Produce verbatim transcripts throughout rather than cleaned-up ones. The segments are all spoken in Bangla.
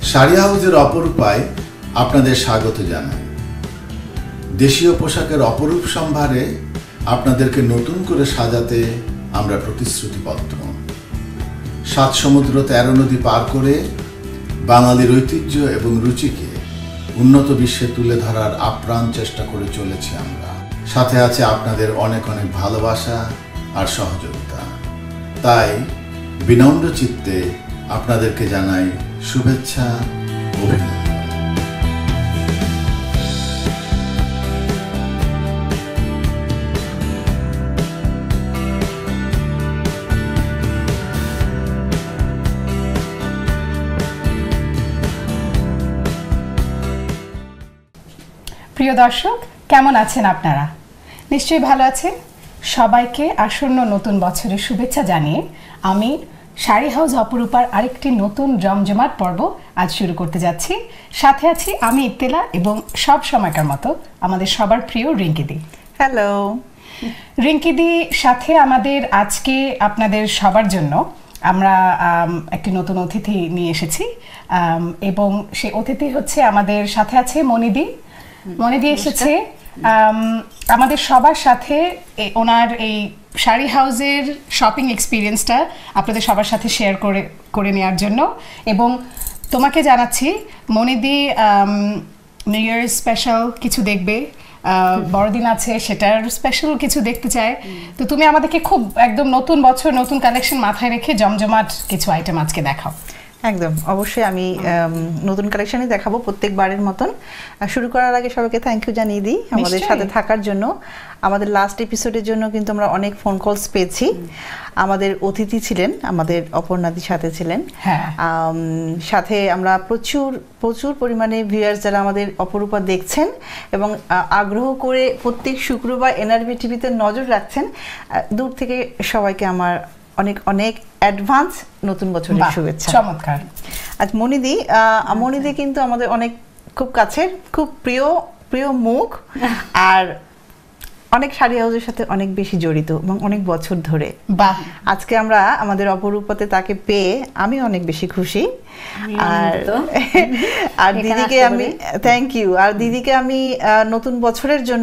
শাড়ি হাউজের অপরূপায় আপনাদের স্বাগত জানাই। দেশীয় পোশাকের অপরূপ সম্ভারে আপনাদেরকে নতুন করে সাজাতে আমরা প্রতিশ্রুতিবদ্ধ। সাত সমুদ্র তেরো নদী পার করে বাঙালির ঐতিহ্য এবং রুচিকে উন্নত বিশ্বে তুলে ধরার আপ্রাণ চেষ্টা করে চলেছি আমরা। সাথে আছে আপনাদের অনেক অনেক ভালোবাসা আর সহযোগিতা। তাই বিনম্র চিত্তে আপনাদেরকে জানাই শুভেচ্ছা, অভিনন্দন। প্রিয় দর্শক, কেমন আছেন আপনারা? নিশ্চয়ই ভালো আছেন। সবাইকে আসন্ন নতুন বছরের শুভেচ্ছা জানিয়ে আমি শাড়ি হাউস অপরূপার আরেকটি নতুন জমজমাট পর্ব আজ শুরু করতে যাচ্ছি। সাথে আছি আমি ইত্তেলা এবং সব সময়কার মতো আমাদের সবার প্রিয় রিঙ্কিদি। হ্যালো রিঙ্কিদি, সাথে আমাদের আজকে আপনাদের সবার জন্য আমরা একটি নতুন অতিথি নিয়ে এসেছি এবং সেই অতিথি হচ্ছে আমাদের সাথে আছে মনিদি। মনিদি এসেছে আমাদের সবার সাথে ওনার এই শাড়ি হাউসের শপিং এক্সপিরিয়েন্সটা আপনাদের সবার সাথে শেয়ার করে করে নেওয়ার জন্য। এবং তোমাকে জানাচ্ছি মনিদি নিউ ইয়ার স্পেশাল কিছু দেখবে, বড়দিন আছে সেটার স্পেশাল কিছু দেখতে চায়। তো তুমি আমাদেরকে খুব একদম নতুন বছর নতুন কালেকশন মাথায় রেখে জমজমাট কিছু আইটেম আজকে দেখাও। একদম অবশ্যই আমি নতুন কালেকশনই দেখাবো প্রত্যেকবারের মতন। শুরু করার আগে সবাইকে থ্যাংক ইউ জানিয়ে দিই আমাদের সাথে থাকার জন্য। আমাদের লাস্ট এপিসোডের জন্য কিন্তু আমরা অনেক ফোন কলস পেয়েছি। আমাদের অতিথি ছিলেন, আমাদের অপর্ণাদির সাথে ছিলেন, সাথে আমরা প্রচুর প্রচুর পরিমাণে ভিউয়ার্স যারা আমাদের অপরূপা দেখছেন এবং আগ্রহ করে প্রত্যেক শুক্রবার এনআরবি টিভিতে নজর রাখছেন। দূর থেকে সবাইকে আমার অনেক অনেক অ্যাডভান্স নতুন বছরের শুভেচ্ছা। চমৎকার। আজ মনিদি মনিদি কিন্তু আমাদের অনেক খুব কাছের, খুব প্রিয় প্রিয় মুখ, আর অনেক শাড়ি হাউসের সাথে অনেক বেশি জড়িত এবং অনেক বছর ধরে। বাহ, আজকে আমরা আমাদের অপরূপাতে তাকে পেয়ে আমি অনেক বেশি খুশি। আর আর দিদিকে আমি থ্যাংক ইউ আর দিদিকে আমি নতুন বছরের জন্য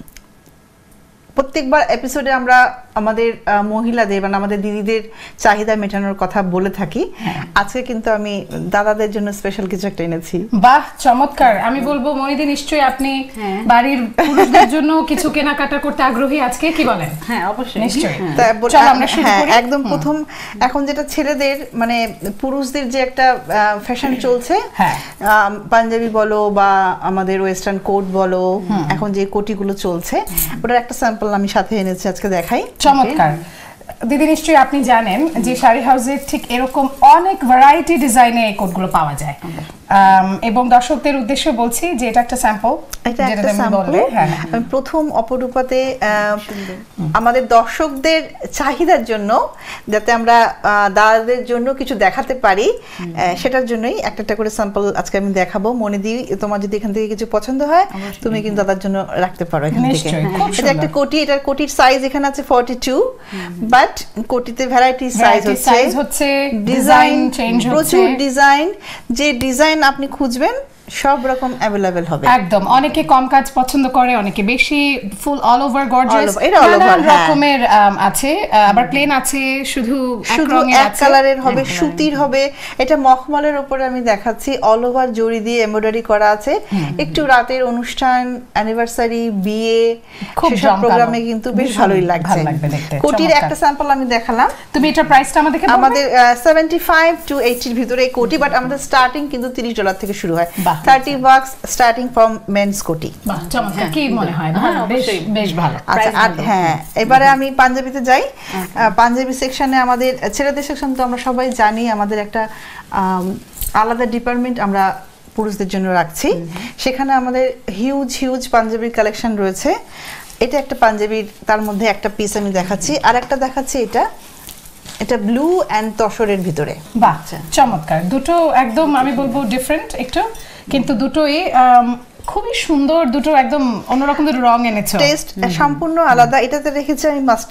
প্রত্যেকবার এপিসোডে আমরা আমাদের মহিলাদের মানে আমাদের দিদিদের চাহিদা মেটানোর কথা বলে থাকি। আজকে কিন্তু আমি দাদাদের জন্য স্পেশাল কিছু একটা এনেছি। বাহ, চমৎকার। আমি বলবো মনিদি নিশ্চয়ই আপনি বাড়ির পুরুষদের জন্য কিছু কেনাকাটা করতে আগ্রহী আজকে, কি বলেন? হ্যাঁ অবশ্যই, নিশ্চয়ই। চলো আমরা শুরু করি। একদম প্রথম এখন যেটা ছেলেদের মানে পুরুষদের যে একটা ফ্যাশন চলছে, পাঞ্জাবি বলো বা আমাদের ওয়েস্টার্ন কোট বলো, এখন যে কোটিগুলো চলছে ওটার একটা স্যাম্পল আমি সাথে এনেছি, আজকে দেখাই। চমৎকার। দিদি নিশ্চয়ই আপনি জানেন যে শাড়ি হাউসে ঠিক এরকম অনেক ভ্যারাইটি ডিজাইনে এই কোটগুলো পাওয়া যায় এবং দর্শকদের উদ্দেশ্যে বলছি যে এটা একটা স্যাম্পল। প্রথম অপরূপাতে আমাদের দর্শকদের চাহিদার জন্য যাতে আমরা দাদাদের জন্য কিছু দেখাতে পারি সেটার জন্যই একটা একটা করে স্যাম্পল আজকে আমি দেখাবো। মনিদি, তোমার যদি এখান থেকে কিছু পছন্দ হয় তুমি কিন্তু দাদার জন্য রাখতে পারো এখান থেকে। এটা একটা কোটি, এটার কোটির সাইজ এখানে আছে ফর্টি টু, বাট কোটিতে ভ্যারাইটি সাইজ হচ্ছে, ডিজাইন প্রচুর ডিজাইন, যে ডিজাইন আপনি খুঁজবেন সব রকম अवेलेबल হবে। একদম, অনেকে কম কাজ পছন্দ করে, অনেকে বেশি ফুল অল ওভার গর্জিয়াস নানা রকমের আছে, আবার প্লেন আছে, শুধু শুধু এক কালারের হবে, সুতির হবে। এটা মখমলের উপরে আমি দেখাচ্ছি, অল ওভার জরি দিয়ে এমব্রয়ডারি করা আছে। একটু রাতের অনুষ্ঠান, অ্যানিভার্সারি, বিয়ে, খুব প্রোগ্রামে কিন্তু বেশ ভালোই লাগছে। কোটির একটা স্যাম্পল আমি দেখালাম। তুমি এটা প্রাইসটা আমাদেরকে বলবে? আমাদের সেভেন্টি ফাইভ টু এইটি এর ভিতরে এই কোটি, বাট আমাদের স্টার্টিং কিন্তু তিরিশ ডলার থেকে শুরু হয়। thirty bucks starting from men's কোটি। বাহ, চমৎকার। কি মনে হয় না? বেশ বেশ ভালো। আচ্ছা, আর হ্যাঁ এবারে আমি পাঞ্জাবিতে যাই। পাঞ্জাবি সেকশনে আমাদের ছেলেদের সেকশন তো আমরা সবাই জানি, আমাদের একটা আলাদা ডিপার্টমেন্ট আমরা পুরুষদের জন্য রাখছি। সেখানে আমাদের হিউজ হিউজ পাঞ্জাবির কালেকশন রয়েছে। এটা একটা পাঞ্জাবির, তার মধ্যে একটা পিস আমি দেখাচ্ছি, আর একটা দেখাচ্ছি এটা এটা ব্লু এন্ড তসরের ভিতরে। বাহ, চমৎকার। দুটো একদম আমি বলবো ডিফারেন্ট একটু, কিন্তু দুটোই খুবই সুন্দর, দুটো একদম অন্যরকম দুটো রং এনেছো, টেস্ট সম্পূর্ণ আলাদা। এটাতে রেখেছি আমি মাস্টার্ড,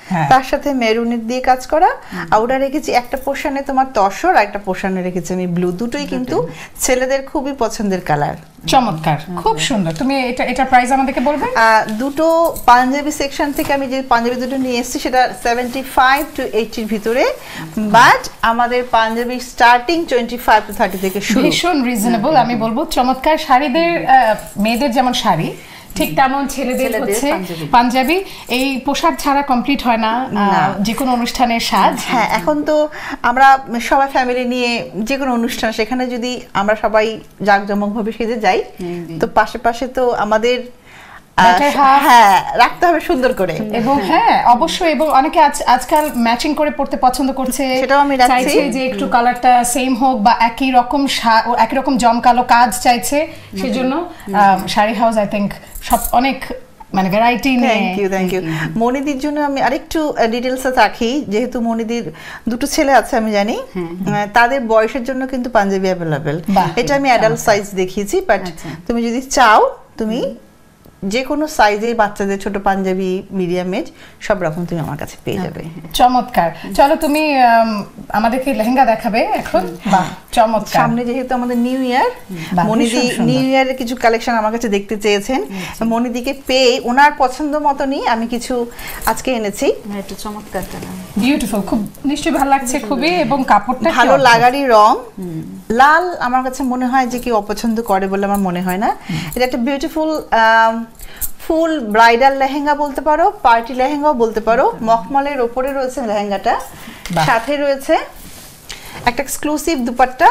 তার সাথে মেরুনের দিয়ে কাজ করা। আর ওটা রেখেছি একটা পোর্শনে তোমার তসর, আর একটা পোর্শনে রেখেছি আমি ব্লু। দুটোই কিন্তু ছেলেদের খুবই পছন্দের কালার। চমৎকার, খুব সুন্দর। তুমি এটা এটা প্রাইস আমাদেরকে বলবে? দুটো পাঞ্জাবি সেকশন থেকে আমি যে পাঞ্জাবি দুটো নিয়ে এসেছি সেটা সেভেন্টি ফাইভ টু এইটির ভিতরে, বাট আমাদের পাঞ্জাবি starting twenty five to thirty থেকে শুরু। ভীষণ রিজনেবল। আমি বলবো চমৎকার শাড়িদের, মেয়েদের যেমন শাড়ি ঠিক তেমন ছেলেদের হচ্ছে পাঞ্জাবি। এই পোশাক ছাড়া কমপ্লিট হয় না যে কোনো অনুষ্ঠানের সাজ। হ্যাঁ, এখন তো আমরা সবাই ফ্যামিলি নিয়ে যে কোনো অনুষ্ঠান, সেখানে যদি আমরা সবাই জাঁকজমকভাবে সেজে যাই, তো পাশে পাশে তো আমাদের হ্যাঁ রাখতে হবে সুন্দর করে। এবং হ্যাঁ অবশ্যই, এবং অনেকে আজকাল ম্যাচিং করে পড়তে পছন্দ করছে, সেটাও আমি চাইছে যে একটু কালারটা সেম হোক বা একই রকম একই রকম জমকালো কাজ চাইছে, সেজন্য শাড়ি হাউস আই থিংক সব অনেক মানে ভ্যারাইটি নিয়ে। থ্যাংক ইউ থ্যাংক ইউ মনিদির জন্য আমি আরেকটু ডিটেলসে রাখি, যেহেতু মনিদির দুটো ছেলে আছে আমি জানি, তাদের বয়সের জন্য কিন্তু পাঞ্জাবি অ্যাভেলেবেল। এটা আমি অ্যাডাল্ট সাইজ দেখিয়েছি, বাট তুমি যদি চাও তুমি যে কোনো সাইজে বাচ্চাদের ছোট পাঞ্জাবি, মিডিয়াম এজ সব রকম তুমি আমার কাছে পেয়ে যাবে। চমৎকার। চলো তুমি আমাদেরকে লেহেঙ্গা দেখাবে এখন। বাহ চমৎকার। সামনে যেহেতু আমাদের নিউ ইয়ার, মনিদি নিউ ইয়ারের কিছু কালেকশন আমার কাছে দেখতে চেয়েছেন। মনিদিকে পেয়ে ওনার পছন্দ মতনই আমি কিছু আজকে এনেছি। একটু চমৎকার, বিউটিফুল, খুব নিশ্চয়ই ভালো লাগছে খুবই, এবং কাপড়টা ভালো লাগারই রং। লাল আমার কাছে মনে হয় যে কেউ অপছন্দ করে বলে আমার মনে হয় না। এটা একটা বিউটিফুল ফুল ব্রাইডাল লেহেঙ্গা বলতে পারো, পার্টি লেহেঙ্গাও বলতে পারো। মখমলের ওপরে রয়েছে লেহেঙ্গাটা, সাথে রয়েছে একটা এক্সক্লুসিভ দুপাট্টা।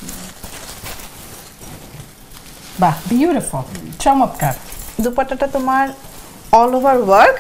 বাহ বিউটিফুল, চমৎকার। দুপাট্টাটা তোমার অল ওভার ওয়ার্ক।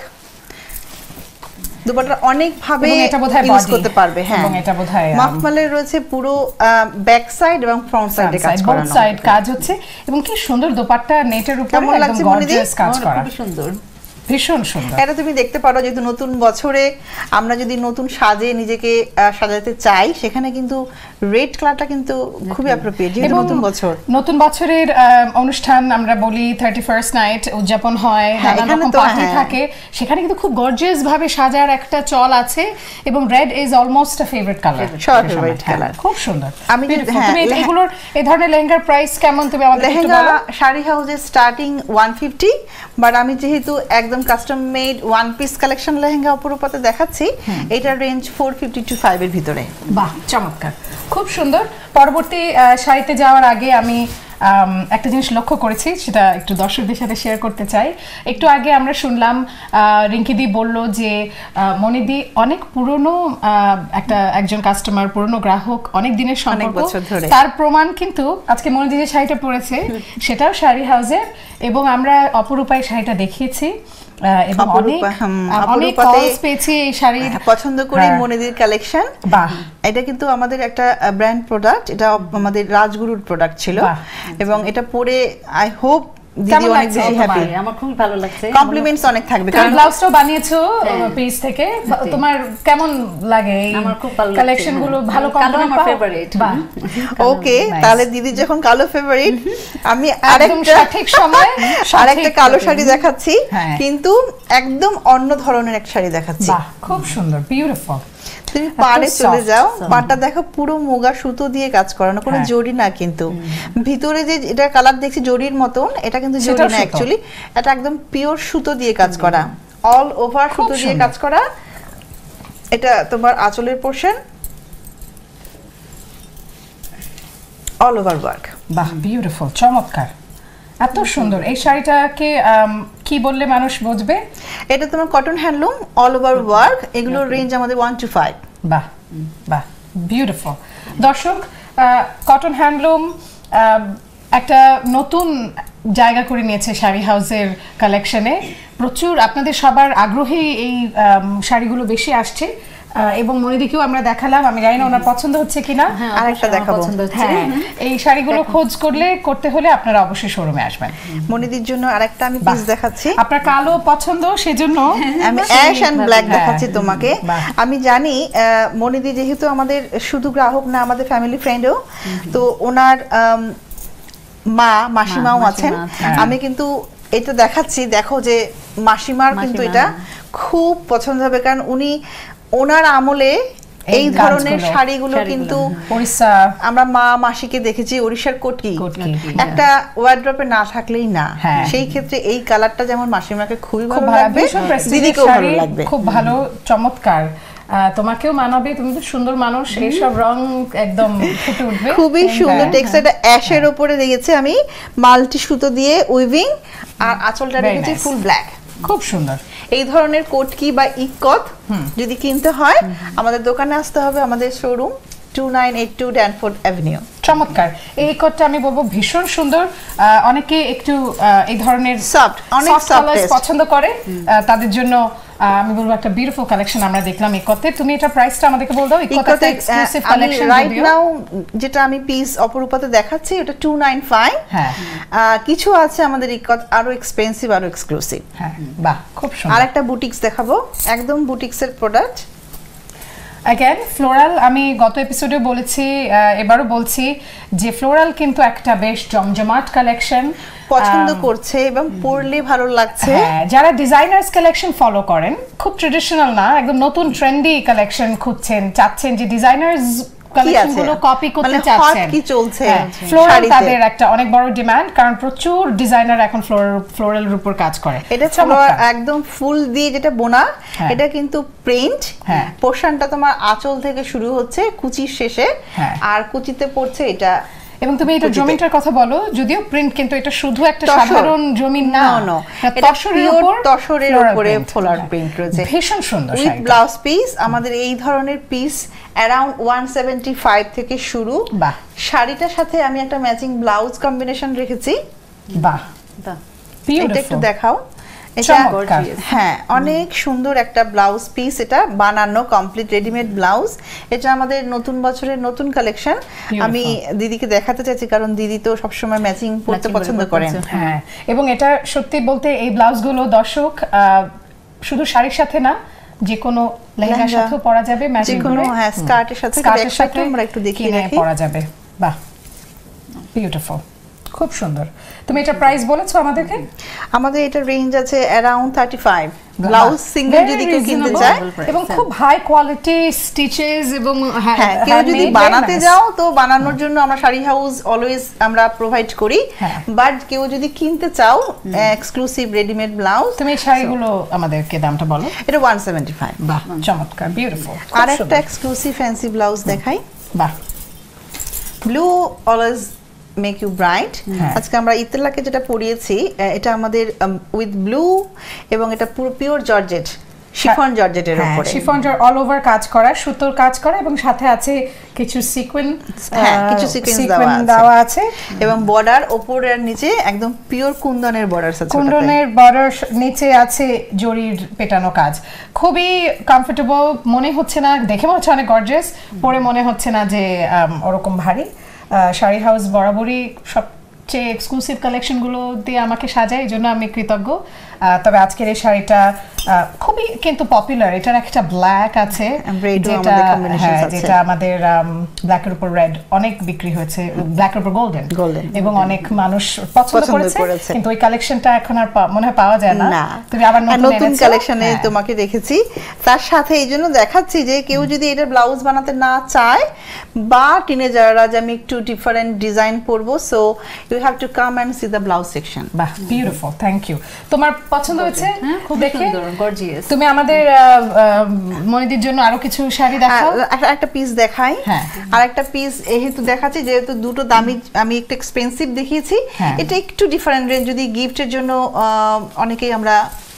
দুপাট্টা অনেক ভাবে ইউজ করতে পারবে। হ্যাঁ, এবং এটা বোধহয় মখমলের রয়েছে পুরো ব্যাক সাইড এবং ফ্রন্ট সাইডে কাজ করা, বোথ সাইড কাজ হচ্ছে। এবং কি সুন্দর দোপাট্টা নেটের উপরে একদম গর্জিয়াস কাজ করা, খুব সুন্দর, ভীষণ সুন্দর। এটা তুমি দেখতে পারো, যেহেতু নতুন বছরে আমরা যদি নতুন সাজে নিজেকে সাজাতে চাই, সেখানে কিন্তু রেড কালারটা কিন্তু খুবই অ্যাপ্রোপ্রিয়েট, যেহেতু নতুন বছর। নতুন বছরের অনুষ্ঠান আমরা বলি থার্টি ফার্স্ট নাইট উদযাপন হয়, নানা রকম পার্টি থাকে, সেখানে কিন্তু খুব গর্জিয়াস ভাবে সাজার একটা চল আছে। এবং red is almost a favourite colour, সবার ফেভারিট কালার, খুব সুন্দর। আমি তুমি এগুলোর এই ধরনের লেহেঙ্গার প্রাইস কেমন তুমি আমাদের একটু বলো? লেহেঙ্গা শাড়ি হাউসে স্টার্টিং ওয়ান ফিফটি, বাট আমি যেহেতু একদম custom made one piece collection lehenga অপরূপাতে দেখাচ্ছি, এটার range four fifty to five এর ভিতরে। বাহ চমৎকার, খুব সুন্দর। পরবর্তী শাড়িতে যাওয়ার আগে আমি একটা জিনিস লক্ষ্য করেছি, সেটা একটু দর্শকদের সাথে শেয়ার করতে চাই। একটু আগে আমরা শুনলাম রিঙ্কিদি বলল যে মনিদি অনেক পুরনো একটা একজন কাস্টমার, পুরনো গ্রাহক, অনেক দিনের সম্পর্ক। তার প্রমাণ কিন্তু আজকে মনিদি যে শাড়িটা পরেছে সেটাও শাড়ি হাউসের, এবং আমরা অপরূপায় শাড়িটা দেখিয়েছি এবং অনেক অনেক কলস পেয়েছি এই শাড়ির পছন্দ করে মনিদির কালেকশন। বাহ, এটা কিন্তু আমাদের একটা ব্র্যান্ড প্রোডাক্ট, এটা আমাদের রাজগুরুর প্রোডাক্ট ছিল, এবং এটা পরে আই হোপ দিদি অনেক বেশি হ্যাপি। আমার খুব ভালো লাগছে, কমপ্লিমেন্টস অনেক থাকবে। কারণ ব্লাউজটাও বানিয়েছো পেজ থেকে, তোমার কেমন লাগে? আমার খুব ভালো কালেকশন গুলো, ভালো কমপ্লিমেন্ট, আমার ফেভারিট। বাহ ওকে, তাহলে দিদি যখন কালো ফেভারিট, আমি আরেকটা সঠিক সময় আরেকটা কালো শাড়ি দেখাচ্ছি, কিন্তু একদম অন্য ধরনের একটা শাড়ি দেখাচ্ছি। বাহ খুব সুন্দর, বিউটিফুল। তুমি পাড়ে চলে যাও, পাড়টা দেখো পুরো মুগা সুতো দিয়ে কাজ করানো, কোনো জড়ি না, কিন্তু ভিতরে যে এটা কালার দেখছি জড়ির মতন, এটা কিন্তু জড়ি না অ্যাকচুয়ালি, এটা একদম পিওর সুতো দিয়ে কাজ করা, অল ওভার সুতো দিয়ে কাজ করা। এটা তোমার আঁচলের পোরশন, অল ওভার ওয়ার্ক। বাহ বিউটিফুল, চমৎকার, এত সুন্দর। এই শাড়িটাকে কি বললে মানুষ বুঝবে? এটা তোমার cotton handloom, all over work, এগুলোর রেঞ্জ আমাদের ওয়ান টু ফাইভ। বাহ বাহ বিউটিফুল। দর্শক, কটন হ্যান্ডলুম একটা নতুন জায়গা করে নিয়েছে শাড়ি হাউসের কালেকশনে। প্রচুর আপনাদের সবার আগ্রহে এই শাড়িগুলো বেশি আসছে, এবং মনিদিকেও আমরা দেখালাম, আমি জানি না ওনার পছন্দ হচ্ছে কিনা, আরেকটা দেখাবো। হ্যাঁ, এই শাড়িগুলো খোঁজ করলে করতে হলে আপনারা অবশ্যই শোরুমে আসবেন। মনিদির জন্য আরেকটা আমি পিস দেখাচ্ছি, আপনার কালো পছন্দ সেজন্য আমি অ্যাশ এন্ড ব্ল্যাক দেখাচ্ছি তোমাকে। আমি জানি মনিদি যেহেতু আমাদের শুধু গ্রাহক না, আমাদের ফ্যামিলি ফ্রেন্ডও, তো ওনার মা মাসিমাও আছেন। আমি কিন্তু এটা দেখাচ্ছি, দেখো যে মাসিমার কিন্তু এটা খুব পছন্দ হবে, কারণ উনি ওনার আমলে এই এই ধরনের কাজগুলো, শাড়িগুলো শাড়িগুলো, কিন্তু ওড়িশা আমরা মা মাসিকে দেখেছি ওড়িশার কোটকি কোটকি, একটা ওয়ার্ড্রপে না থাকলেই না, হ্যাঁ। সেই ক্ষেত্রে এই কালারটা যেমন মাসিমাকে খুবই খুব ভালো ভালো লাগবে, ভীষণ prestige দিদিকেও ভালো শাড়ি, লাগবে। খুব ভালো চমৎকার। আহ, তোমাকেও মানাবে, তুমি তো সুন্দর মানুষ, এইসব রং একদম ফুটে উঠবে। খুবই সুন্দর হ্যাঁ। টেক্সচারটা অ্যাশের উপরে দেখেছি আমি মাল্টি সুতো দিয়ে উইভিং, আর আঁচলটা Very রেখেছি nice. Full black. খুব সুন্দর। এই ধরনের কোটকি বা ইকত যদি কিনতে হয় আমাদের দোকানে আসতে হবে, আমাদের showroom two nine eight two Danforth Avenue. চমৎকার, এই কোটটা আমি বলবো ভীষণ সুন্দর। আহ, অনেকে একটু আহ, এই ধরনের Soft, অনেক soft soft colors taste। পছন্দ করে, আহ, তাদের জন্য আহ, আমি বলবো একটা বিউটিফুল কালেকশন আমরা দেখলাম এই কোটে। তুমি এটা প্রাইসটা আমাদেরকে বল দাও। এই কোটটা ইকতে এক্সক্লুসিভ আমি কালেকশন রাইট যদিও। নাও যেটা আমি পিস অপরূপাতে দেখাচ্ছি ওটা টু নাইন ফাইভ। হ্যাঁ কিছু আছে আমাদের ইকত আরো এক্সপেন্সিভ আরো এক্সক্লুসিভ। হ্যাঁ, বাহ খুব সুন্দর। আর একটা বুটিক্স দেখাবো, একদম বুটিক্সের প্রোডাক্ট। অ্যাগেন ফ্লোরাল, আমি গত এপিসোডে বলেছি, আহ, এবারও বলছি যে ফ্লোরাল কিন্তু একটা বেশ জমজমাট কালেকশন পছন্দ করছে এবং পরলে ভালো লাগছে। হ্যাঁ, যারা ডিজাইনার্স কালেকশন ফলো করেন, খুব ট্রেডিশনাল না, একদম নতুন ট্রেন্ডি কালেকশন খুঁজছেন, চাচ্ছেন যে ডিজাইনার্স কালেকশন গুলো কপি করতে মানে hot চাচ্ছেন, কি চলছে ফ্লোরাল শাড়িতে। তাদের একটা অনেক বড় ডিমান্ড, কারণ প্রচুর ডিজাইনার এখন ফ্লোরাল ফ্লোরালের উপর কাজ করে। এটা চমৎকার। একদম ফুল দিয়ে যেটা বোনা, হ্যাঁ। এটা কিন্তু প্রিন্ট। হ্যাঁ। পোর্শনটা তোমার আঁচল থেকে শুরু হচ্ছে কুচির শেষে, হ্যাঁ। আর কুচিতে পড়ছে এটা। এবং তুমি এটা কুচিতে। জমিনটার কথা বলো, যদিও প্রিন্ট, কিন্তু এটা শুধু একটা তসর। সাধারণ জমিন না, No, no, এটা এটা তসরের pure উপর তসরের floral উপরে print। floral হ্যাঁ। print রয়েছে। ভীষণ সুন্দর উইথ শাড়িটা। ব্লাউজ পিস, আমাদের এই ধরনের piece around one seventy five থেকে শুরু। বাহ। শাড়িটার সাথে আমি একটা ম্যাচিং ব্লাউজ কম্বিনেশন রেখেছি, বাহ, বাহ, এটা একটু বিউটিফুল। দেখাও। এটা চমৎকার। হ্যাঁ, অনেক সুন্দর একটা ব্লাউজ পিস, এটা বানানো কমপ্লিট রেডিমেড ব্লাউজ। এটা আমাদের নতুন বছরের নতুন কালেকশন। আমি দিদিকে দেখাতে চাইছি কারণ দিদি তো সবসময় ম্যাচিং পরতে Matching পছন্দ করে করেন। পরতে। হ্যাঁ, এবং এটা সত্যি বলতে এই ব্লাউজগুলো দর্শক আহ, শুধু শাড়ির সাথে না, যে কোনো লেহেঙ্গার লেহেঙ্গা, সাথেও পরা যাবে, ম্যাচিং যে কোনো, করে হ্যাঁ, স্কার্টের সাথে। স্কার্টের ব্যাকটা সাথে একটু আমরা একটু দেখিয়ে কিনে রাখি। পরা যাবে। বাহ, বিউটিফুল, খুব সুন্দর। তুমি এটা প্রাইস বলেছো আমাদেরকে? আমাদের এটা রেঞ্জ আছে around thirty five. Blouse single Very যদি কেউ কিনতে reasonable, চায়, price, এবং হ্যাঁ। খুব হাই কোয়ালিটি স্টিচেস এবং হ্যাঁ, কেউ যদি বানাতে যাও তো বানানোর জন্য আমরা শাড়ি হাউস অলওয়েজ আমরা প্রোভাইড করি, হ্যাঁ। বাট কেউ যদি কিনতে চাও এক্সক্লুসিভ রেডিমেড ব্লাউজ, তুমি এই শাড়িগুলো আমাদেরকে দামটা বলো। এটা ওয়ান সেভেন্টি ফাইভ। বাহ, চমৎকার, বিউটিফুল। আর একটা এক্সক্লুসিভ ফ্যান্সি ব্লাউজ দেখাই, বাহ, blue always make you bright. হ্যাঁ। আজকে আমরা ইতলাকে যেটা পরিয়েছি, আহ, এটা আমাদের উইথ ব্লু এবং এটা পুরো পিওর জর্জেট, শিফন জর্জেটের উপরে। শিফন অল ওভার কাজ করা, সুতোর কাজ করা, এবং সাথে আছে কিছু সিকোয়েন, হ্যাঁ, কিছু sequins সিকোয়েন দেওয়া আছে। দেওয়া আছে, এবং বর্ডার ওপরে আর নিচে একদম পিওর কুন্দনের বর্ডার আছে। কুন্ডনের বর্ডার নিচে আছে জরির পেটানো কাজ। খুবই কমফোর্টেবল, মনে হচ্ছে না, দেখে মনে হচ্ছে অনেক গর্জিয়াস, পরে মনে হচ্ছে না যে আম, ওরকম ভারী। আহ, শাড়ি হাউস বরাবরই সবচেয়ে এক্সক্লুসিভ কালেকশনগুলো দিয়ে আমাকে সাজায়, এই জন্য আমি কৃতজ্ঞ। আহ, তবে আজকের এই শাড়িটা আহ, খুবই কিন্তু পপুলার। এটার একটা ব্ল্যাক আছে, Red ও যেটা আমাদের combinations হ্যাঁ, আছে। যেটা আমাদের ব্ল্যাকের উপর রেড অনেক বিক্রি হয়েছে, ব্ল্যাকের উপর গোল্ডেন, Golden। এবং অনেক মানুষ পছন্দ পছন্দ করেছে, করেছে। কিন্তু ওই কালেকশনটা এখন আর পা- মনে হয় পাওয়া যায় না। না, তুমি আবার আর নতুন নতুন এনেছো। কালেকশনে হ্যাঁ। তোমাকে রেখেছি। তার সাথে এই জন্য দেখাচ্ছি যে কেউ যদি এটা ব্লাউজ বানাতে না চায়, বা টিনেজাররা যে আমি একটু ডিফারেন্ট ডিজাইন পরবো, so you have to come and see the blouse section. বাহ, বিউটিফুল, থ্যাংক ইউ। তোমার পছন্দ হয়েছে? হ্যাঁ, খুব দেখে সুন্দর, গর্জিয়াস। তুমি আমাদের আহ, আহ, মনিদির জন্য আরো কিছু শাড়ি দেখাও। একটা পিস দেখাই, হ্যাঁ। আর একটা পিস যেহেতু দেখাচ্ছি, যেহেতু দুটো দামি আমি একটু এক্সপেন্সিভ দেখিয়েছি, হ্যাঁ। এটা একটু ডিফারেন্ট রেঞ্জ, যদি গিফটের জন্য আহ, অনেকেই আমরা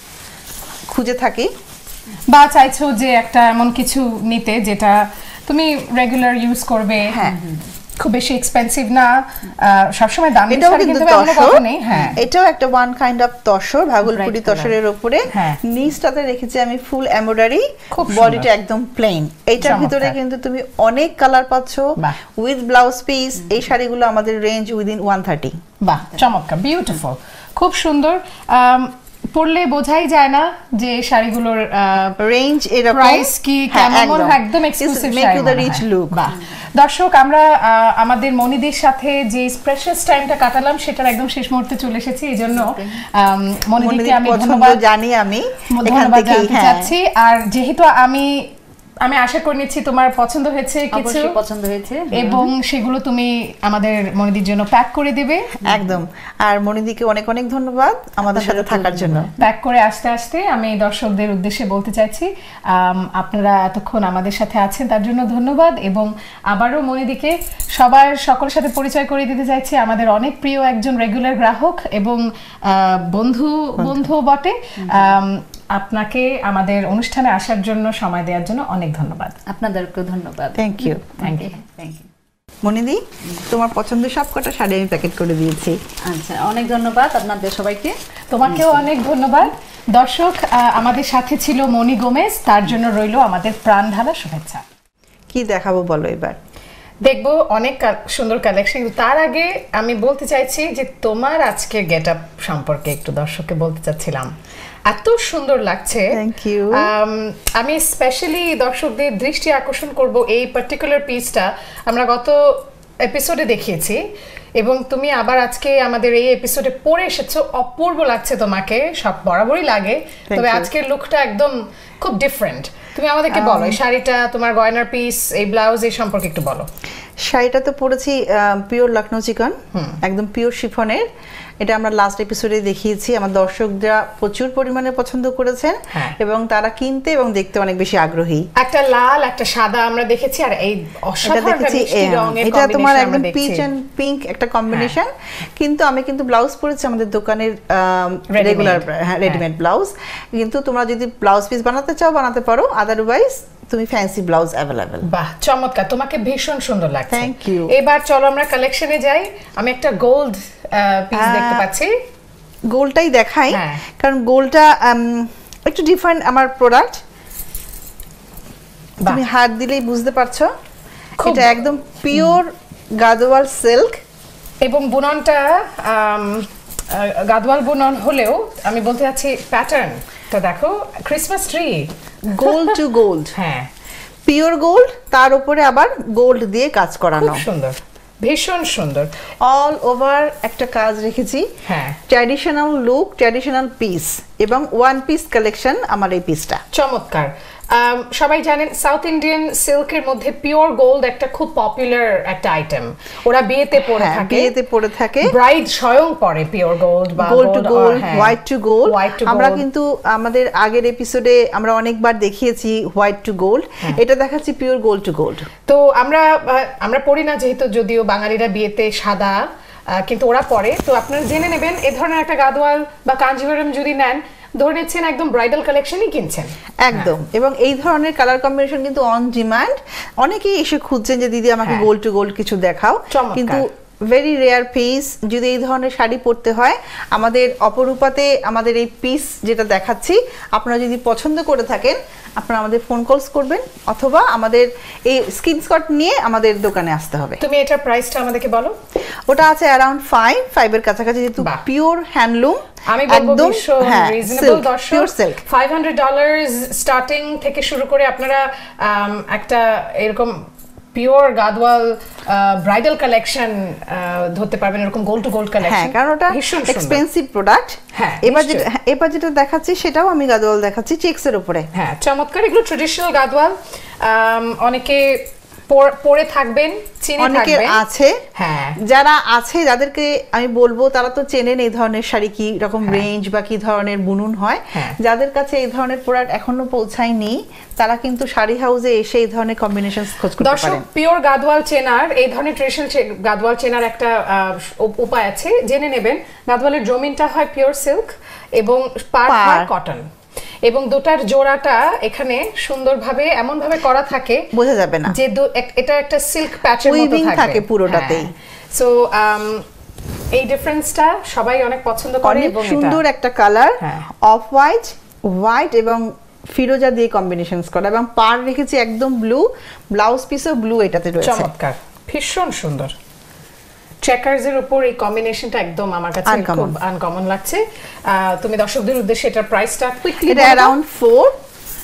খুঁজে থাকি, বা চাইছো যে একটা এমন কিছু নিতে যেটা তুমি রেগুলার ইউজ করবে, হ্যাঁ। খুব বেশি এক্সপেন্সিভ না, আহ, সবসময় দামি এটাও শাড়ি কিন্তু কিনতে হবে এমন তসর, কথা নেই। হ্যাঁ, এটাও একটা ওয়ান কাইন্ড অফ তসর, ভাগলপুরি Bright color। তসরের উপরে। হ্যাঁ। নিচটাতে রেখেছি আমি ফুল এমব্রয়ডারি, খুব সুন্দর। বডিটা একদম প্লেন। এইটার চমৎকার। ভিতরে কিন্তু তুমি অনেক কালার পাচ্ছ বাহ। With blouse piece. এই শাড়িগুলো আমাদের রেঞ্জ উইদিন ওয়ান থার্টি। বাহ, চমৎকার, বিউটিফুল, খুব সুন্দর। আম, পরলে বোঝাই যায় না যে এই শাড়িগুলোর রেঞ্জ এরকম, প্রাইস কি, হ্যাঁ, কেমন, মনে হয় একদম। একদম exclusive Just make you the rich look। বাহ, দর্শক আমরা আহ, আমাদের মনিদির সাথে যে প্রেশাস টাইমটা কাটালাম সেটার একদম শেষ মুহূর্তে চলে এসেছি এই জন্য আম, মনিদিকে মনিদির আমি পছন্দ ধন্যবাদ জানি আমি এখান ধন্যবাদ থেকেই জানাতে হ্যাঁ চাচ্ছি আর যেহেতু আমি আমি আশা করে নিচ্ছি তোমার পছন্দ হয়েছে কিছু অবশ্যই পছন্দ হয়েছে এবং সেগুলো তুমি আমাদের মনিদির জন্য প্যাক করে দিবে একদম আর মনিদিকে অনেক অনেক ধন্যবাদ আমাদের সাথে থাকার জন্য প্যাক করে আসতে আসতে আমি দর্শকদের উদ্দেশ্যে বলতে চাইছি আম, আপনারা এতক্ষণ আমাদের সাথে আছেন তার জন্য ধন্যবাদ এবং আবারও মনিদিকে সবার সকলের সাথে পরিচয় করে দিতে চাইছি আমাদের অনেক প্রিয় একজন রেগুলার গ্রাহক এবং আহ, বন্ধু বন্ধু বটে আম, আপনাকে আমাদের অনুষ্ঠানে আসার জন্য সময় দেওয়ার জন্য অনেক ধন্যবাদ আপনাদেরকে ধন্যবাদ thank you thank you thank you Monidi তোমার পছন্দের সব কটা শাড়ি আমি প্যাকেট করে দিয়েছি আচ্ছা অনেক ধন্যবাদ আপনাদের সবাইকে তোমাকেও অনেক ধন্যবাদ দর্শক আহ, আমাদের সাথে ছিল মনি গোমেজ তার জন্য রইল আমাদের প্রাণ ঢালা শুভেচ্ছা কি দেখাবো বলো এবার দেখবো অনেক কা- সুন্দর কালেকশন কিন্তু তার আগে আমি বলতে চাইছি যে তোমার আজকের গেট আপ সম্পর্কে একটু দর্শককে বলতে চাচ্ছিলাম এত সুন্দর লাগছে Thank you. আম, আমি স্পেশালি দর্শকদের দৃষ্টি আকর্ষণ করব এই পার্টিকুলার পিসটা আমরা গত এপিসোডে দেখিয়েছি এবং তুমি আবার আজকে আমাদের এই এপিসোডে পরে এসেছো অপূর্ব লাগছে তোমাকে সব বরাবরই লাগে তবে you. আজকের লুকটা একদম খুব ডিফারেন্ট তুমি আমাদেরকে বলো এই শাড়িটা তোমার গয়নার পিস এই ব্লাউজ এই সম্পর্কে একটু বলো শাড়িটা তো পরেছি পিওর লখনৌ চিকন একদম পিওর শিফনের এটা আমরা লাস্ট এপিসোডে দেখিয়েছি আমার দর্শকরা প্রচুর পরিমাণে পছন্দ করেছেন হ্যাঁ। এবং তারা কিনতে এবং দেখতে অনেক বেশি আগ্রহী একটা লাল একটা সাদা আমরা দেখেছি আর এই এটা অসাধারণ একটা দেখেছি মিষ্টি এ, রঙের এটা তোমার combination একদম আমরা পিচ দেখছি। এন্ড পিঙ্ক একটা কম্বিনেশন কিন্তু আমি কিন্তু ব্লাউজ পরেছি আমাদের দোকানের Ready-made। রেগুলার হ্যাঁ হ্যাঁ। রেডিমেড ব্লাউজ কিন্তু তোমরা যদি ব্লাউজ পিস বানাতে চাও বানাতে পারো আদারওয়াইজ তুমি ফ্যান্সি ব্লাউজ অ্যাভেলেবেল বাহ চমৎকার তোমাকে ভীষণ সুন্দর লাগছে Thank you. এবার চলো আমরা কালেকশনে যাই আমি একটা গোল্ড পিস আহ, দেখতে পাচ্ছি গোলটাই দেখাই হ্যাঁ। কারণ গোলটা একটু ডিফারেন্ট আমার প্রোডাক্ট তুমি হাত দিলেই বুঝতে পারছো খুব- এটা একদম পিওর গাদোয়াল সিল্ক এবং বুননটা আম, আহ, গাদওয়াল বুনন হলেও আমি বলতে চাচ্ছি প্যাটার্ন তো দেখো Christmas tree gold to gold হ্যাঁ পিওর গোল্ড তার উপরে আবার গোল্ড দিয়ে কাজ খুব করানো সুন্দর ভীষণ সুন্দর অল ওভার একটা কাজ রেখেছি হ্যাঁ ট্র্যাডিশনাল লুক ট্র্যাডিশনাল পিস এবং ওয়ান পিস কালেকশন আমার এই পিসটা চমৎকার আম, সবাই জানেন সাউথ ইন্ডিয়ান সিল্কের মধ্যে পিওর গোল্ড একটা খুব পপুলার একটা আইটেম ওরা বিয়েতে পরে হ্যাঁ, থাকে বিয়েতে পরে থাকে ব্রাইড স্বয়ং পরে পিওর গোল্ড বা gold to gold white to gold white to আমরা কিন্তু আমাদের আগের এপিসোডে আমরা অনেকবার দেখিয়েছি হোয়াইট টু গোল্ড এটা দেখাচ্ছি পিওর গোল্ড টু গোল্ড তো আমরা আহ, আমরা পড়ি না যেহেতু যদিও বাঙালিরা বিয়েতে সাদা আহ, কিন্তু ওরা পরে তো আপনারা জেনে নেবেন এই ধরনের একটা গাদওয়াল বা কাঞ্জিভারম যদি নেন ধরে নিচ্ছেন একদম ব্রাইডাল কালেকশনই কিনছেন একদম এবং এই ধরনের কালার কম্বিনেশন কিন্তু অন ডিমান্ড অনেকেই এসে খুঁজছেন যে দিদি আমাকে হ্যাঁ। গোল্ড টু গোল্ড কিছু দেখাও চমৎকার। কিন্তু ভেরি রেয়ার পিস যদি এই ধরনের শাড়ি পরতে হয় আমাদের অপরূপাতে আমাদের এই পিস যেটা দেখাচ্ছি আপনারা যদি পছন্দ করে থাকেন আপনারা আমাদের ফোন কলস করবেন অথবা আমাদের এই স্ক্রিনশট নিয়ে আমাদের দোকানে আসতে হবে তুমি এটার প্রাইসটা আমাদেরকে বলো ওটা আছে অ্যারাউন্ড ফাইভ ফাইভের কাছাকাছি যেহেতু বাহ। পিওর হ্যান্ডলুম আমি বলবো ভীষণ রিজনেবল দর্শক pure silk five hundred dollars starting থেকে শুরু করে আপনারা আম, একটা এরকম পিওর গাদওয়াল ব্রাইডাল কালেকশন ধরতে পারবেন এরকম গোল্ড টু গোল্ড হ্যাঁ কালেকশন কারণ ওটা এক্সপেন্সিভ প্রোডাক্ট হ্যাঁ, এবার নিশ্চয়ই। যেটা হ্যাঁ, এবার যেটা দেখাচ্ছি সেটাও আমি গাদোয়াল দেখাচ্ছি চেক্স এর উপরে হ্যাঁ চমৎকার এগুলো ট্রেডিশনাল গাদওয়াল আম, অনেকে পর- পরে থাকবেন চিনে অনেকের থাকবেন আছে হ্যাঁ যারা আছে যাদেরকে আমি বলবো তারা তো চেনেন এই ধরনের শাড়ি কি রকম রেঞ্জ বা কি ধরনের বুনন হয় হ্যাঁ। যাদের কাছে এই ধরনের প্রোডাক্ট এখনো পৌঁছায়নি তারা কিন্তু শাড়ি হাউসে এসে এই ধরনের কম্বিনেশন খোঁজ করতে দর্শক পারেন পিওর গাদওয়াল চেনার এই ধরনের ট্রেডিশনাল গাদওয়াল চেনার একটা আহ, উপ- উপায় আছে জেনে নেবেন গাদওয়ালের জমিনটা হয় পিওর সিল্ক এবং পার পাড়। হয় কটন এবং দুটার জোড়াটা এখানে সুন্দরভাবে এমন ভাবে করা থাকে বোঝা যাবে না যে দু- এক- এটা একটা সিল্ক প্যাচের মতো Weaving থাকবে থাকে পুরোটাতেই। সো এই ডিফারেন্সটা সবাই অনেক পছন্দ করে অনেক এবং এটা- সুন্দর একটা কালার হ্যাঁ। অফ হোয়াইট হোয়াইট এবং ফিরোজা দিয়ে কম্বিনেশনস করা এবং পার রেখেছি একদম ব্লু ব্লাউজ পিসও ব্লু এটাতে রয়েছে চমৎকার ভীষণ সুন্দর চেকার্স এর উপর এই কম্বিনেশনটা একদম আমার কাছে Uncommon. খুব আনকমন লাগছে আহ, তুমি দর্শকদের উদ্দেশ্যে এটার প্রাইসটা কুইকলি এটা অ্যারাউন্ড ফোর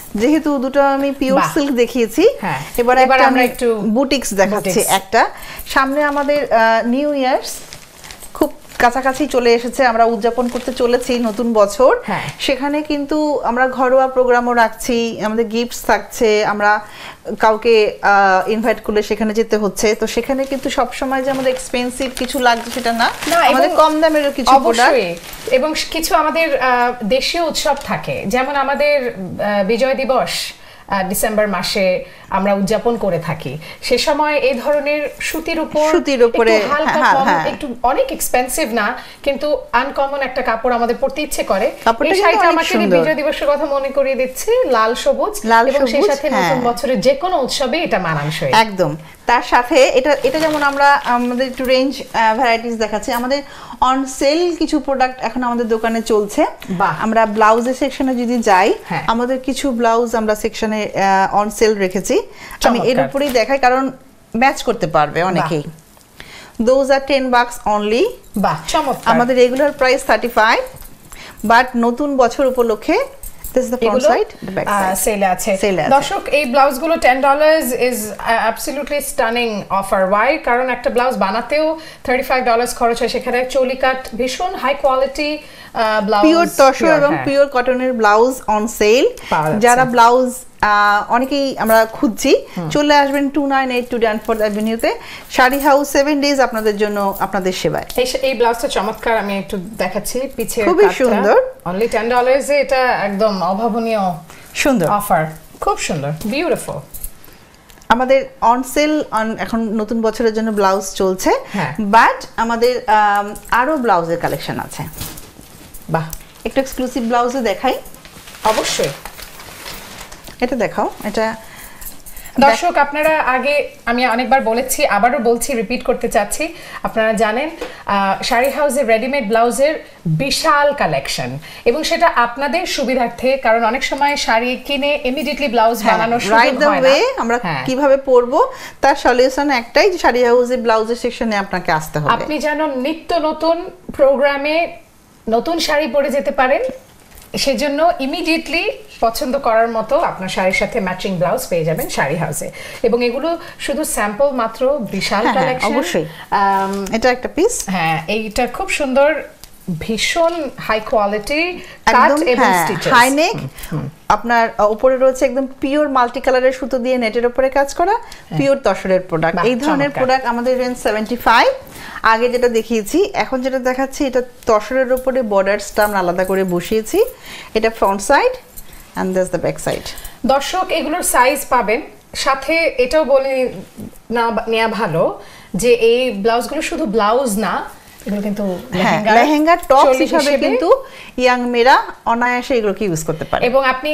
যেহেতু দুটো আমি পিওর বাহ। সিল্ক দেখিয়েছি, হ্যাঁ। এবার এবার একটা আমরা আমি একটু বুটিক্স দেখাচ্ছি। বুটিক্স। একটা সামনে আমাদের নিউ ইয়ার্স খুব কাছাকাছি চলে এসেছে, আমরা উদযাপন করতে চলেছি নতুন বছর। হ্যাঁ। সেখানে কিন্তু আমরা ঘরোয়া প্রোগ্রামও রাখছি, আমাদের গিফটস থাকছে, আমরা কাউকে ইনভাইট করলে সেখানে যেতে হচ্ছে, তো সেখানে কিন্তু সব সময় যে আমাদের এক্সপেন্সিভ কিছু লাগছে সেটা না, না, এবং আমাদের কম দামেরও কিছু প্রোডাক্ট। অবশ্যই, এবং কিছু আমাদের আহ, দেশীয় উৎসব থাকে, যেমন আমাদের আহ, বিজয় দিবস আহ, ডিসেম্বর মাসে আমরা উদযাপন করে থাকি। সে সময় এই ধরনের সুতির উপর সুতির উপরে, একটু হালকা হ্যাঁ, কম, হ্যাঁ। একটু অনেক এক্সপেন্সিভ না, কিন্তু আনকমন একটা কাপড় আমাদের পড়তে ইচ্ছে করে। কাপড়টা এই কিন্তু শাড়িটা অনেক আমাকে সুন্দর। বিজয় দিবসের কথা মনে করিয়ে দিচ্ছে, লাল সবুজ, লাল এবং সেই সবুজ, সাথে হ্যাঁ। নতুন বছরের যে কোনো উৎসবে এটা মানানসই। একদম। তার সাথে এটা এটা যেমন আমরা আমাদের একটু রেঞ্জ ভ্যারাইটিস দেখাচ্ছি, আমাদের অন সেল কিছু প্রোডাক্ট এখন আমাদের দোকানে চলছে। বাহ। আমরা ব্লাউজের সেকশনে যদি যাই, হ্যাঁ। আমাদের কিছু ব্লাউজ আমরা সেকশনে অন সেল রেখেছি, আমি এর চমৎকার। উপরেই দেখাই কারণ ম্যাচ করতে পারবে অনেকেই। Those are ten bucks only. বাহ, চমৎকার। আমাদের regular price thirty five, but নতুন বছর উপলক্ষে this is the front side, the back side. সেলে আছে। Sale আছে। দর্শক, এই ব্লাউজগুলো ten dollars is absolutely stunning offer. Why? কারণ একটা ব্লাউজ বানাতেও থার্টি ফাইভ ডলার্স খরচ হয়, সেখানে চলি কাট ভীষণ হাই কোয়ালিটি ব্লাউজ, পিওর তসর এবং হ্যাঁ। পিওর কটনের ব্লাউজ অন সেল। পাওয়া যাচ্ছে। যারা ব্লাউজ অনেকেই আমরা খুঁজছি, চলে আসবেন two nine eight two Danforth অ্যাভিনিউতে, শাড়ি হাউস, সেভেন ডেজ আপনাদের জন্য, আপনাদের সেবায়। এই এই ব্লাউজটা চমৎকার, আমি একটু দেখাচ্ছি পিছে। খুবই সুন্দর। অনলি টেন ডলার্সে এটা একদম অভাবনীয় সুন্দর অফার, খুব সুন্দর, বিউটিফুল। আমাদের অন সেল এখন নতুন বছরের জন্য ব্লাউজ চলছে, হ্যাঁ। বাট আমাদের আম, আরো ব্লাউজের কালেকশন আছে। বাহ, একটু এক্সক্লুসিভ ব্লাউজে দেখাই। অবশ্যই। এটা দেখাও। এটা দর্শক, আপনারা আগে আমি অনেকবার বলেছি, আবারও বলছি, রিপিট করতে চাচ্ছি, আপনারা জানেন আহ, শাড়ি হাউসের রেডিমেড ব্লাউজের বিশাল কালেকশন, এবং সেটা আপনাদের সুবিধার্থে, কারণ অনেক সময় শাড়ি কিনে ইমিডিয়েটলি ব্লাউজ বানানোর সুযোগ রাইট দ্য হয় ওয়ে না। আমরা হ্যাঁ। কিভাবে পরবো তার সলিউশন একটাই, যে শাড়ি হাউসে ব্লাউজের সেকশনে আপনাকে আসতে হবে। আপনি যেন নিত্য নতুন প্রোগ্রামে নতুন শাড়ি পরে যেতে পারেন, সেজন্য ইমিডিয়েটলি পছন্দ করার মতো আপনার শাড়ির সাথে ম্যাচিং ব্লাউজ পেয়ে যাবেন শাড়ি হাউসে। এবং এগুলো শুধু স্যাম্পল মাত্র, বিশাল হ্যাঁ, হ্যাঁ, কালেকশন। অবশ্যই। এটা একটা পিস, হ্যাঁ, এইটা খুব সুন্দর, ভীষণ হাই কোয়ালিটি কাট একদম এবং হ্যাঁ, স্টিচেস। High neck. আপনার উপরে রয়েছে একদম পিওর মাল্টি কালারের সুতো দিয়ে নেটের উপরে কাজ করা পিওর তসরের প্রোডাক্ট। বাহ, এই ধরনের চমৎকার। প্রোডাক্ট আমাদের রেঞ্জ সেভেন্টি ফাইভ। আগে যেটা দেখিয়েছি, এখন যেটা দেখাচ্ছি, এটা তসরের উপরে বর্ডারসটা আমরা আলাদা করে বসিয়েছি। এটা front side and this the back side. দর্শক, এগুলোর সাইজ পাবেন, সাথে এটাও বলে না নেওয়া ভালো যে এই ব্লাউজগুলো শুধু ব্লাউজ না, এগুলো কিন্তু হ্যাঁ, লেহেঙ্গা, লেহেঙ্গা টপ চোলি হিসাবে কিন্তু ইয়াং মেয়েরা অনায়াসে এগুলোকে ইউজ করতে পারে। এবং আপনি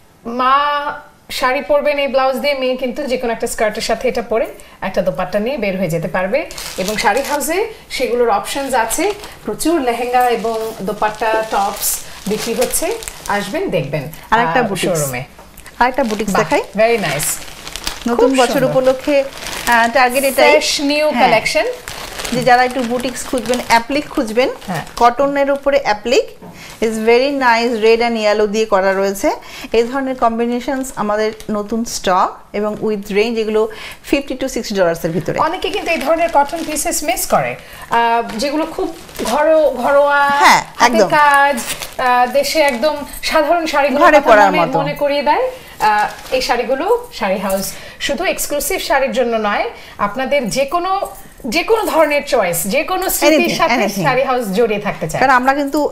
মা শাড়ি পরবেন এই ব্লাউজ দিয়ে, মেয়ে কিন্তু যে কোনো একটা স্কার্টের সাথে এটা পরে একটা দোপাট্টা নিয়ে বের হয়ে যেতে পারবে। এবং শাড়ি হাউসে সেগুলোর অপশনস আছে, প্রচুর লেহেঙ্গা এবং দোপাট্টা টপস বিক্রি হচ্ছে, আসবেন দেখবেন আরেকটা বুটিক্স, শোরুমে। আরেকটা বুটিক্স দেখাই। ভেরি নাইস, নতুন খুব বছর সুন্দর। উপলক্ষে টার্গেট এটাই, ফ্রেশ নিউ হ্যাঁ। কালেকশন। যে যারা একটু বুটিক্স খুঁজবেন, অ্যাপ্লিক খুঁজবেন, হ্যাঁ। কটনের উপরে applique is very nice, red and yellow দিয়ে করা রয়েছে। এই ধরনের কম্বিনেশনস আমাদের নতুন স্টক এবং উইথ রেঞ্জ, এগুলো ফিফটি টু সিক্সটি ডলার্সের ভিতরে। অনেকে কিন্তু এই ধরনের কটন পিসেস মিস করে, আহ, যেগুলো খুব ঘরো ঘরোয়া, হ্যাঁ, হাতের একদম। কাজ, আহ, দেশে একদম সাধারণ শাড়িগুলো ঘরে পরার মনে মতো। মনে করিয়ে দেয়। আহ, এই শাড়িগুলো শাড়ি হাউস শুধু এক্সক্লুসিভ শাড়ির জন্য নয়, আপনাদের যে কোনো যে কোনো ধরনের চয়েস, যে কোনো স্মৃতির Anything, সাথে anything. শাড়ি হাউস জড়িয়ে থাকতে চায়। কারণ আমরা কিন্তু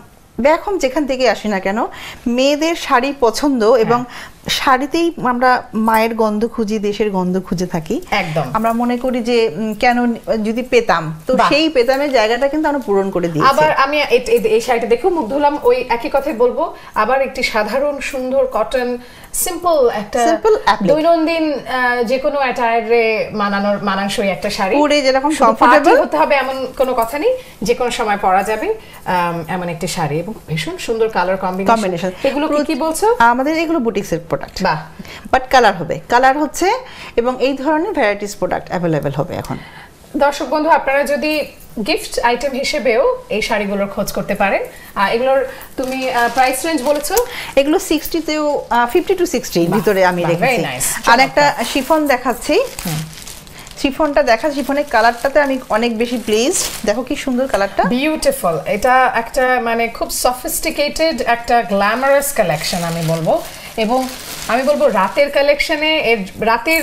এখন যেখান থেকে আসি না কেন, মেয়েদের শাড়ি পছন্দ, এবং শাড়িতেই আমরা মায়ের গন্ধ খুঁজি, দেশের গন্ধ খুঁজে থাকি। একদম। আমরা মনে করি যে উম, কেন যদি পেতাম, তো বাহ। সেই পেতামের জায়গাটা কিন্তু আমরা পূরণ করে দিয়েছি। আবার আমি এ- এ- এই শাড়িটা দেখো মুগ্ধ হলাম, ওই একই কথাই বলবো, আবার একটি সাধারণ সুন্দর কটন সিম্পল একটা Simple applique। দৈনন্দিন আহ, যে কোনো অ্যাটায়ারে মানানোর মানানসই একটা শাড়ি, পরে যেরকম শুধু comfortable। party হতে হবে এমন কোনো কথা নেই, যে কোনো সময় পরা যাবে আম, এমন একটি শাড়ি, এবং ভীষণ সুন্দর কালার কম্বিনেশন। কম্বিনেশন। এগুলো কি কি বলছো? আমাদের এগুলো বুটিক্সের প্রোডাক্ট, বাহ, বাট কালার হবে, কালার হচ্ছে, এবং এই ধরনের ভ্যারাইটিস প্রোডাক্ট অ্যাভেলেবেল হবে এখন। দর্শক বন্ধু, আপনারা যদি গিফট আইটেম হিসেবেও এই শাড়িগুলোর খোঁজ করতে পারেন। এগুলোর তুমি প্রাইস রেঞ্জ বলেছো, এগুলো সিক্সটি তেও ফিফটি টু সিক্সটি ভিতরে আমি রেখেছি। আর একটা শিফন দেখাচ্ছি, শিফনটা দেখা, শিফনের কালারটাতে আমি অনেক বেশি প্লিজ, দেখো কি সুন্দর কালারটা, বিউটিফুল। এটা একটা মানে খুব সফিস্টিকেটেড একটা গ্ল্যামারাস কালেকশন আমি বলবো, এবং আমি বলবো রাতের কালেকশনে এর রাতের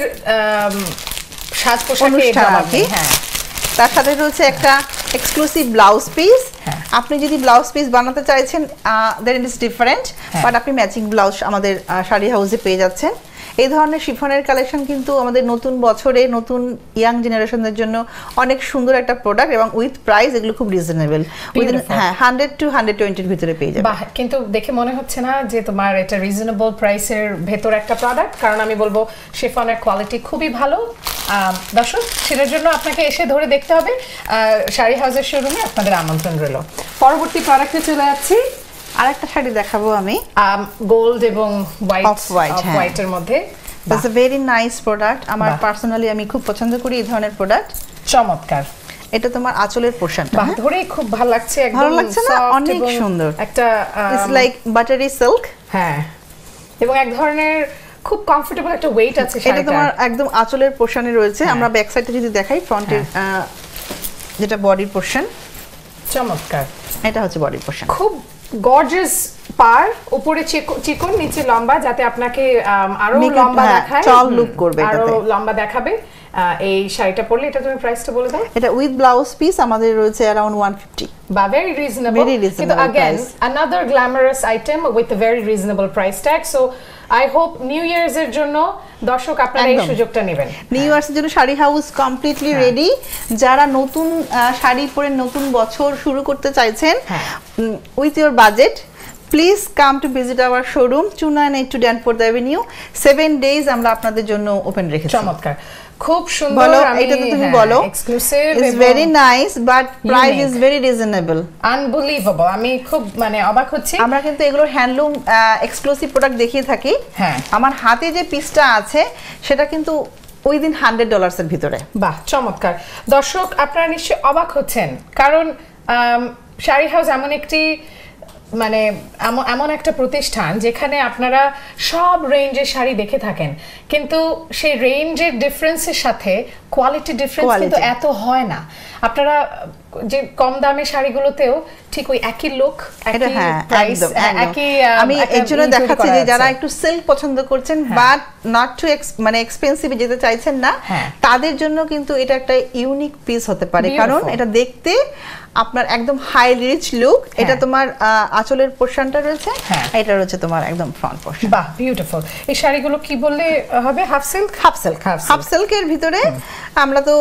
সাজ পোশাকে হ্যাঁ। তার সাথে রয়েছে একটা এক্সক্লুসিভ ব্লাউজ পিস। আপনি যদি ব্লাউজ পিস বানাতে চাইছেন then it is different, but আপনি ম্যাচিং ব্লাউজ আমাদের শাড়ি হাউসে পেয়ে যাচ্ছেন। এই ধরনের শিফনের কালেকশন কিন্তু আমাদের নতুন বছরে নতুন ইয়াং জেনারেশনের জন্য অনেক সুন্দর একটা প্রোডাক্ট, এবং উইথ প্রাইস এগুলো খুব রিজনেবল, হ্যাঁ হান্ড্রেড টু হান্ড্রেড টোয়েন্টির ভিতরে পেয়ে যাবে। বাহ, কিন্তু দেখে মনে হচ্ছে না যে তোমার এটা রিজনেবল প্রাইসের ভেতর একটা প্রোডাক্ট, কারণ আমি বলবো শিফনের কোয়ালিটি খুবই ভালো। দর্শক, সেটার জন্য আপনাকে এসে ধরে দেখতে হবে শাড়ি হাউসের শোরুমে, আপনাদের আমন্ত্রণ রইল। পরবর্তী প্রোডাক্টে চলে যাচ্ছি। আরেকটা শাড়ি দেখাবো আমি, গোল্ড এবং হোয়াইট, অফ হোয়াইট, হ্যাঁ, হোয়াইটের মধ্যে। It's a very nice product, আমার পার্সোনালি আমি খুব পছন্দ করি এই ধরনের প্রোডাক্ট। চমৎকার। এটা তোমার আঁচলের পোর্শনটা, বাহ, ধরেই খুব ভালো লাগছে, একদম ভালো লাগছে না, অনেক সুন্দর একটা, ইটস লাইক বাটারি সিল্ক, হ্যাঁ, এবং এক ধরনের খুব কমফোর্টেবল একটা ওয়েট আছে শাড়িটা। এটা তোমার একদম আঁচলের পোর্শনে রয়েছে। আমরা ব্যাক সাইডটা যদি দেখাই, ফ্রন্টের যেটা বডির পোর্শন, চমৎকার। এটা হচ্ছে বডির পোর্শন, খুব গর্জিয়াস পার, উপরে চিকন, নিচে লম্বা, যাতে আপনাকে আরো লম্বা দেখায়, চল লুক করবে, আরো লম্বা দেখাবে এই শাড়িটা পরলে। এটা তুমি প্রাইসটা বলে দাও। এটা উইথ ব্লাউজ পিস আমাদের রয়েছে अराउंड ওয়ান ফিফটি, বা ভেরি রিজনেবল, কিন্তু again another glamorous item with a very reasonable price tag. So I hope new years এর জন্য দর্শক আপনারা এই সুযোগটা নেবেন। নিউ ইয়ার্স এর জন্য শাড়ি হাউস কমপ্লিটলি রেডি। যারা নতুন শাড়ি পরে নতুন বছর শুরু করতে চাইছেন with your budget, please come to visit our showroom two nine eight two Danforth Avenue. Seven days আমরা আপনাদের জন্য ওপেন রেখেছি। চমৎকার, খুব সুন্দর। বলো, এটা তো তুমি বলো। Exclusive, it's very nice, but price is very reasonable. Unbelievable, আমি খুব মানে অবাক হচ্ছি। আমরা কিন্তু এগুলো হ্যান্ডলুম এক্সক্লুসিভ প্রোডাক্ট দেখিয়ে থাকি। হ্যাঁ, আমার হাতে যে পিসটা আছে সেটা কিন্তু উইদিন হান্ড্রেড ডলার্স এর ভিতরে। বাহ, চমৎকার। দর্শক, আপনারা নিশ্চয়ই অবাক হচ্ছেন, কারণ শাড়ি হাউস এমন একটি মানে এমন একটা প্রতিষ্ঠান যেখানে আপনারা সব রেঞ্জের শাড়ি দেখে থাকেন, কিন্তু সেই রেঞ্জের ডিফারেন্সের সাথে কোয়ালিটি ডিফারেন্স কিন্তু এত হয় না। আপনারা যে কম দামের শাড়িগুলোতেও ঠিক ওই একই লুক, একই প্রাইস, একই। আমি এর জন্য দেখাচ্ছি যে যারা একটু সিল্ক পছন্দ করছেন বাট নট টু মানে এক্সপেন্সিভ যেতে চাইছেন না, তাদের জন্য কিন্তু এটা একটা ইউনিক পিস হতে পারে, কারণ এটা দেখতে আপনার একদম হাই রিচ লুক। এটা তোমার আঁচলের পোর্শনটা রয়েছে, এটা রয়েছে তোমার একদম ফ্রন্ট পোর্শন। বাহ, বিউটিফুল। এই শাড়িগুলো কি বললে হবে? Half silk, half silk, half সিল্কের ভিতরে আমরা তো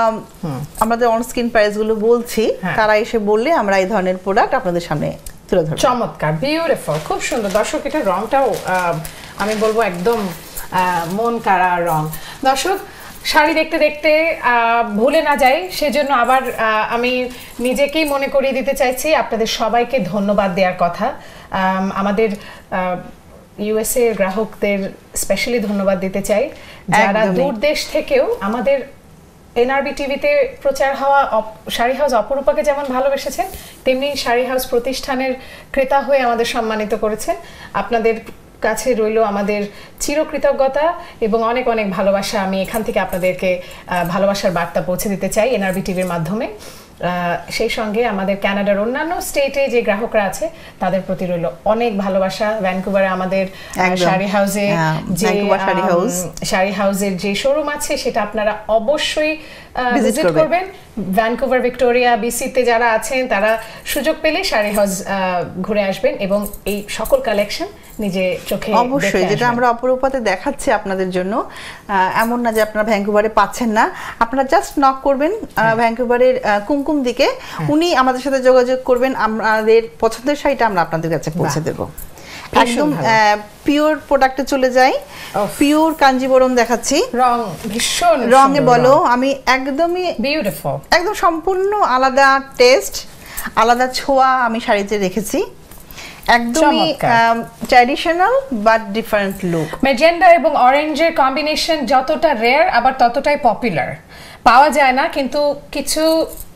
আমাদের অন স্ক্রিন প্রাইস গুলো বলছি, তারা এসে বললে আমরা এই ধরনের প্রোডাক্ট আপনাদের সামনে তুলে ধরব। চমৎকার, বিউটিফুল, খুব সুন্দর। দর্শক, এটা রংটাও আমি বলবো একদম মন কাড়া রং। দর্শক, শাড়ি দেখতে দেখতে ভুলে না যাই, সেজন্য আবার আমি নিজেকেই মনে করিয়ে দিতে চাইছি আপনাদের সবাইকে ধন্যবাদ দেওয়ার কথা। আমাদের ইউএসএ গ্রাহকদের স্পেশালি ধন্যবাদ দিতে চাই, যারা দূর দেশ থেকেও আমাদের এনআরবি টিভিতে প্রচার হওয়া শাড়ি হাউস অপরূপাকে যেমন ভালোবেসেছেন, তেমনি শাড়ি হাউস প্রতিষ্ঠানের ক্রেতা হয়ে আমাদের সম্মানিত করেছেন। আপনাদের কাছে রইল আমাদের চিরকৃতজ্ঞতা এবং অনেক অনেক ভালোবাসা। আমি এখান থেকে আপনাদেরকে ভালোবাসার বার্তা পৌঁছে দিতে চাই এনআরবি টিভির মাধ্যমে। সেই সঙ্গে আমাদের কানাডার অন্যান্য স্টেটে যে গ্রাহকরা আছে তাদের প্রতি রইল অনেক ভালোবাসা। ভ্যানকুভারে আমাদের শাড়ি হাউসে যে শাড়ি হাউসের যে শোরুম আছে সেটা আপনারা অবশ্যই ভিজিট করবেন। ভ্যানকুভার, ভিক্টোরিয়া, বিসিতে যারা আছেন তারা সুযোগ পেলে শাড়ি হাউস ঘুরে আসবেন এবং এই সকল কালেকশন নিজে চোখে অবশ্যই, যেটা আমরা অপরূপাতে দেখাচ্ছি আপনাদের জন্য, এমন না যে আপনারা ভ্যানকুভারে পাচ্ছেন না। আপনারা জাস্ট নক করবেন ভ্যানকুভারের কুমকুম দিকে, উনি আমাদের সাথে যোগাযোগ করবেন, আমাদের পছন্দের শাড়িটা আমরা আপনাদের কাছে পৌঁছে দেব। একদম পিওর প্রোডাক্টে চলে যাই। পিওর কাঞ্জিবরম দেখাচ্ছি, রং ভীষণ রঙে বলো, আমি একদমই বিউটিফুল, একদম সম্পূর্ণ আলাদা টেস্ট, আলাদা ছোঁয়া আমি শাড়িতে রেখেছি। একদমই traditional but different look. Magenta এবং অরেঞ্জের কম্বিনেশন যতটা রেয়ার আবার ততটাই পপুলার, পাওয়া যায় না, কিন্তু কিছু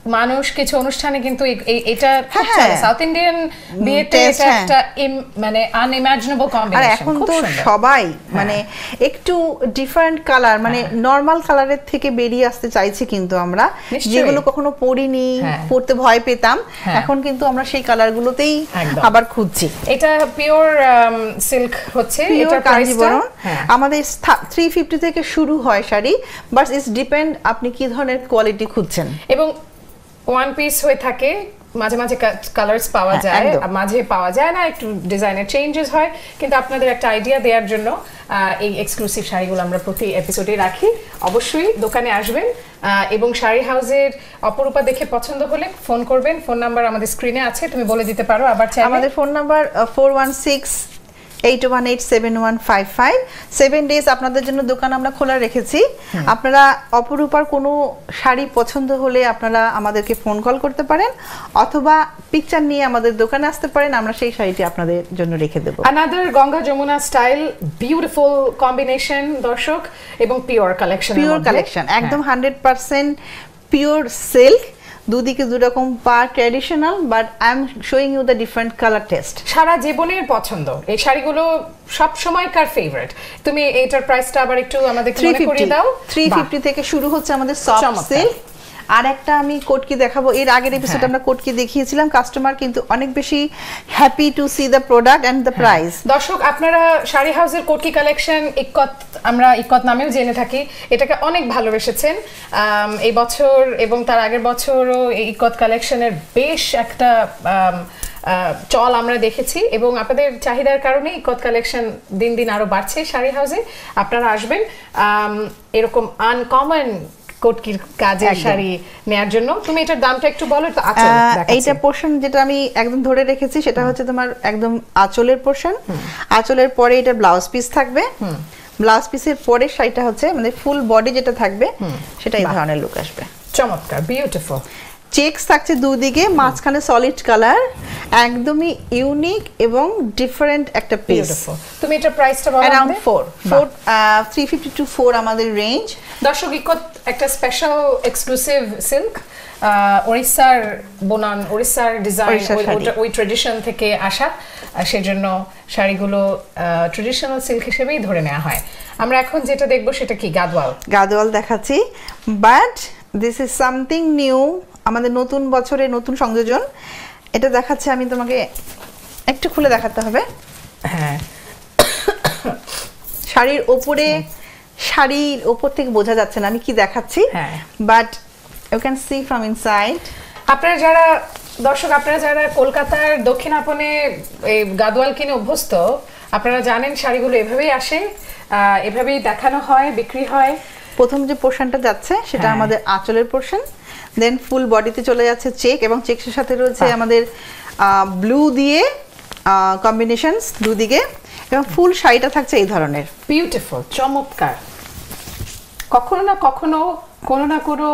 মানুষ কিছু অনুষ্ঠানে কিন্তু এই- এই- এটা খুব হ্যাঁ, চলে হ্যাঁ। সাউথ ইন্ডিয়ান বিয়েতে taste, এটা হ্যাঁ। একটা ইম- মানে আনইমাজিনেবল আর কম্বিনেশন এখন খুব তো সুন্দর সবাই মানে একটু ডিফারেন্ট কালার মানে নর্মাল কালারের থেকে বেরিয়ে আসতে চাইছি কিন্তু আমরা নিশ্চয়ই। যেগুলো কখনো পরিনি হ্যাঁ। পড়তে ভয় পেতাম হ্যাঁ। এখন কিন্তু আমরা সেই কালারগুলোতেই একদম। আবার খুঁজছি এটা পিওর সিল্ক হচ্ছে পিওর এটার প্রাইসটা কাঞ্জিবরম আমাদের থ্রি ফিফটি থেকে শুরু হয় শাড়ি বাট ইটস ডিপেন্ড আপনি কি ধরনের কোয়ালিটি খুঁজছেন এবং ওয়ান পিস হয়ে থাকে মাঝে মাঝে কালার্স পাওয়া হ্যাঁ, যায় একদম। আর মাঝে পাওয়া যায় না একটু ডিজাইনের চেঞ্জেস হয় কিন্তু আপনাদের একটা আইডিয়া দেওয়ার জন্য আহ, এই এক্সক্লুসিভ শাড়িগুলো আমরা প্রতি এপিসোডে রাখি অবশ্যই দোকানে আসবেন আহ, এবং শাড়ি হাউসের অপরূপা দেখে পছন্দ হলে ফোন করবেন ফোন নাম্বার আমাদের স্ক্রিনে আছে তুমি বলে দিতে পারো আবার চাইলে আমাদের phone number four one six eight one eight seven one five five seven days আপনাদের জন্য দোকান আমরা খোলা রেখেছি আপনারা অপরূপার কোনো শাড়ি পছন্দ হলে আপনারা আমাদেরকে ফোন কল করতে পারেন অথবা পিকচার নিয়ে আমাদের দোকানে আসতে পারেন আমরা সেই শাড়িটি আপনাদের জন্য রেখে দেবো Another Ganga Jamuna style beautiful combination দর্শক এবং পিওর কালেকশন পিওর কালেকশন একদম হান্ড্রেড পার্সেন্ট পিওর সিল্ক দুদিকে দুরকম পা traditional but I am showing you the different colour taste সারা জীবনের পছন্দ এই শাড়িগুলো সব সময়কার ফেভারিট তুমি এটার প্রাইসটা আবার একটু আমাদেরকে থ্রি মনে করিয়ে ফিফটি দাও থ্রি ফিফটি থেকে শুরু হচ্ছে আমাদের সফট চমৎকার। সিল্ক আর একটা আমি কোটকি দেখাবো এর আগের এপিসোডে হ্যাঁ। আমরা কোটকি দেখিয়েছিলাম কাস্টমার কিন্তু অনেক বেশি happy to see the product and the price দর্শক আপনারা শাড়ি হাউসের কোটকি কালেকশন ইক্কত আমরা ইক্কত নামেও জেনে থাকি এটাকে অনেক ভালোবেসেছেন আম, এই বছর এবং তার আগের বছরও এই ইক্কত কালেকশনের বেশ একটা আম, আহ, চল আমরা দেখেছি এবং আপনাদের চাহিদার কারণে ইক্কত কালেকশন দিন দিন আরো বাড়ছে শাড়ি হাউসে আপনারা আসবেন আম, এরকম আনকমন কোটকির কাজের একদম। শাড়ি নেয়ার জন্য তুমি এটার দামটা একটু বলো তো আচ্ছা এইটা পোর্শন যেটা আমি একদম ধরে রেখেছি সেটা হচ্ছে তোমার একদম আঁচলের পোর্শন আঁচলের পরে এটা ব্লাউজ পিস থাকবে ব্লাউজ পিসের পরে শাড়িটা হচ্ছে মানে ফুল বডি যেটা থাকবে সেটা এই ধরনের লুক আসবে চমৎকার বিউটিফুল চেকস থাকছে দুদিকে মাঝখানে সলিড কালার একদমই ইউনিক এবং ডিফারেন্ট একটা পিস বিউটিফুল তুমি এটার প্রাইসটা বলো অ্যারাউন্ড আমাদের? ফোর বাহ। Four three fifty to four আমাদের রেঞ্জ দর্শক ইকত একটা স্পেশাল এক্সক্লুসিভ সিল্ক ওড়িশার বোনান ওড়িশার ডিজাইন ওড়িশার শাড়ি। ওই ট্রেডিশন থেকে আসা আর সেজন্য শাড়িগুলো ট্রেডিশনাল সিল্ক হিসেবেই ধরে নেওয়া হয় আমরা এখন যেটা দেখবো সেটা কি গাদওয়াল গাদোয়াল দেখাচ্ছি but this is something new আমাদের নতুন বছরে নতুন সংযোজন এটা দেখাচ্ছে আমি তোমাকে একটু খুলে দেখাতে হবে হ্যাঁ শাড়ির ওপরে শাড়ির ওপর থেকে বোঝা যাচ্ছে না আমি কি দেখাচ্ছি হ্যাঁ। But you can see from inside আপনারা যারা দর্শক আপনারা যারা কলকাতার দক্ষিণাপনে এই গাদওয়াল কিনে অভ্যস্ত আপনারা জানেন শাড়িগুলো এভাবেই আসে আহ, এভাবেই দেখানো হয় বিক্রি হয় প্রথম যে পোর্শনটা যাচ্ছে সেটা হ্যাঁ। আমাদের আঁচলের পোর্শন দেন ফুল বডিতে চলে যাচ্ছে চেক এবং চেকের সাথে রয়েছে বাহ। আমাদের ব্লু দিয়ে কম্বিনেশনস দুদিকে এবং ফুল শাড়িটা থাকছে এই ধরনের বিউটিফুল চমৎকার কখনো না কখনো কোনো না কোনো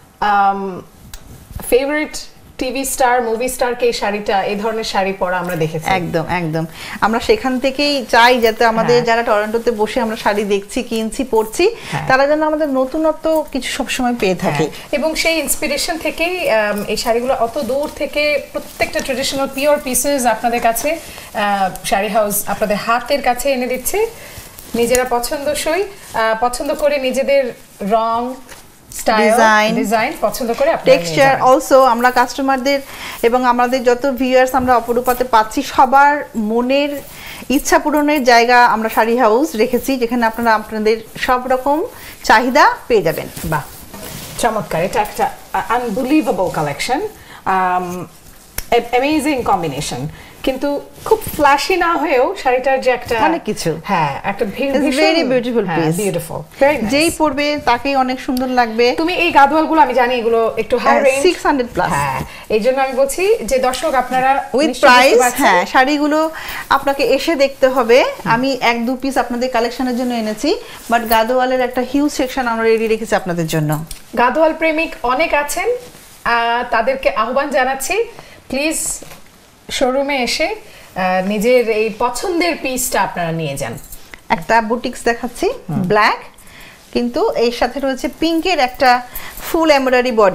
ফেভারিট টিভি স্টার মুভি স্টারকে এই শাড়িটা এই ধরনের শাড়ি পরা আমরা দেখেছি একদম একদম আমরা সেখান থেকেই চাই যাতে আমাদের হ্যাঁ। যারা টরন্টোতে বসে আমরা শাড়ি দেখছি কিনছি পরছি হ্যাঁ। তারা যেন আমাদের নতুনত্ব কিছু সবসময় পেয়ে থাকে হ্যাঁ, এবং সেই ইন্সপিরেশন থেকেই আম, এই শাড়িগুলো অত দূর থেকে প্রত্যেকটা ট্রেডিশনাল পিওর পিসেস আপনাদের কাছে আহ, শাড়ি হাউস আপনাদের হাতের কাছে এনে দিচ্ছে নিজেরা পছন্দসই আহ, পছন্দ করে নিজেদের রং স্টাইল Design, ডিজাইন পছন্দ করে আপনারা নিয়ে টেক্সচার যাবেন। অলসো আমরা কাস্টমারদের এবং আমাদের যত ভিউয়ার্স আমরা অপরূপাতে পাচ্ছি সবার মনের ইচ্ছা পূরণের জায়গা আমরা শাড়ি হাউস রেখেছি যেখানে আপনারা আপনাদের সব রকম চাহিদা পেয়ে যাবেন বাহ চমৎকার এটা একটা আনবিলিভেবল কালেকশন অ্যামেজিং কম্বিনেশন কিন্তু খুব ফ্ল্যাশি না হয়েও শাড়িটার যে একটা অনেক কিছু। হ্যাঁ একটা ভেরি বিউটিফুল পিস বিউটিফুল যেই পরবে তাকেই অনেক সুন্দর লাগবে তুমি এই গাদওয়ালগুলো আমি জানি এগুলো একটু হাই হ্যাঁ, রেঞ্জ six hundred plus হ্যাঁ এই জন্য আমি বলছি যে দর্শক আপনারা উইথ নিশ্চয়ই বুঝতে প্রাইস পারছেন। হ্যাঁ শাড়িগুলো আপনাকে এসে দেখতে হবে আমি এক দু পিস আপনাদের কালেকশনের জন্য এনেছি বাট গাদোয়ালের একটা হিউজ সেকশন আমরা রেডি রেখেছি আপনাদের জন্য গাদওয়াল প্রেমিক অনেক আছেন আহ, তাদেরকে আহ্বান জানাচ্ছি প্লিজ শোরুমে এসে আহ, নিজের এই পছন্দের পিসটা আপনারা নিয়ে যান একটা বুটিক্স দেখাচ্ছি ব্ল্যাক কিন্তু এর সাথে রয়েছে পিঙ্কের একটা ফুল এমব্রয়ডারি বডি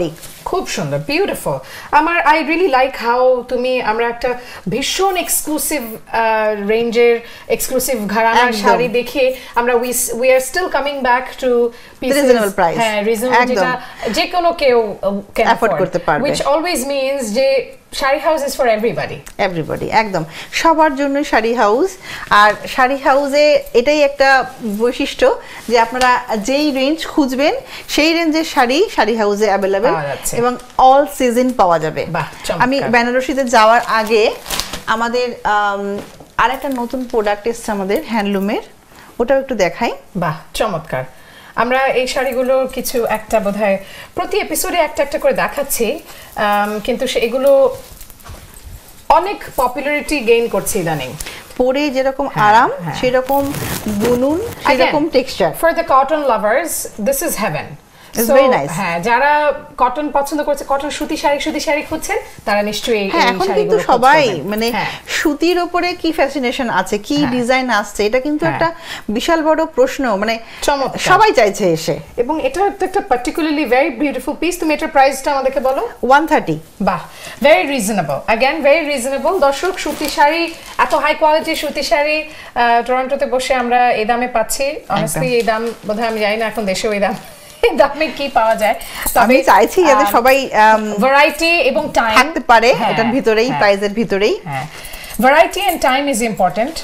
খুব সুন্দর, বিউটিফুল। আমার আই রিয়েলি লাইক হাউ তুমি আমরা একটা ভীষণ এক্সক্লুসিভ রেঞ্জের এক্সক্লুসিভ ঘরানার শাড়ি দেখে আমরা we we are still coming back to reasonable price, হ্যাঁ রিজনেবল, যেটা যে কোনো কেউ ক্যান অ্যাফোর্ড করতে পারবে, which always means যে Sari House is for everybody, everybody, একদম সবার জন্য শাড়ি হাউস। আর শাড়ি হাউসে এটাই একটা বৈশিষ্ট্য যে আপনারা যেই রেঞ্জ খুঁজবেন সেই রেঞ্জের শাড়ি শাড়ি হাউসে অ্যাভেলেবেল এবং অল সিজন পাওয়া যাবে। আমি বেনারসিতে যাওয়ার আগে আমাদের আর একটা নতুন প্রোডাক্ট এসছে আমাদের হ্যান্ডলুমের, ওটাও একটু দেখাই। বাহ, চমৎকার। আমরা এই শাড়িগুলো কিছু একটা বোধহয় প্রতি এপিসোডে একটা একটা করে দেখাচ্ছি, কিন্তু এগুলো অনেক পপুলারিটি গেইন করছে ইদানিং। পরে যেরকম আরাম সেরকম বুনন সেরকম texture. For the cotton lovers this is heaven. It's very nice. হ্যাঁ, যারা কটন পছন্দ করছে, কটন সুতি শাড়ি সুতি শাড়ি খুঁজছেন, তারা নিশ্চয়ই এই শাড়িগুলো এখন কিন্তু সবাই মানে সুতির উপরে কি ফ্যাসিনেশন আছে, কি ডিজাইন আসছে, এটা কিন্তু একটা বিশাল বড় প্রশ্ন, মানে সবাই চাইছে এসে। এবং এটা একটা পার্টিকুলারলি ভেরি বিউটিফুল পিস। তুমি এটার প্রাইসটা আমাদেরকে বলো। একশো তিরিশ। বাহ, very reasonable, again very reasonable. দর্শক, সুতি শাড়ি, এত হাই কোয়ালিটি সুতি শাড়ি টরন্টোতে বসে আমরা এই দামে পাচ্ছি। অনেস্টলি এই দাম বোধহয় আমি জানি না এখন দেশেও এই দাম দামে কি পাওয়া যায়। আমি চাইছি যাতে সবাই ভ্যারাইটি এবং টাইম থাকতে পারে এটার ভিতরেই, প্রাইসের ভিতরেই। হ্যাঁ, variety and time is important.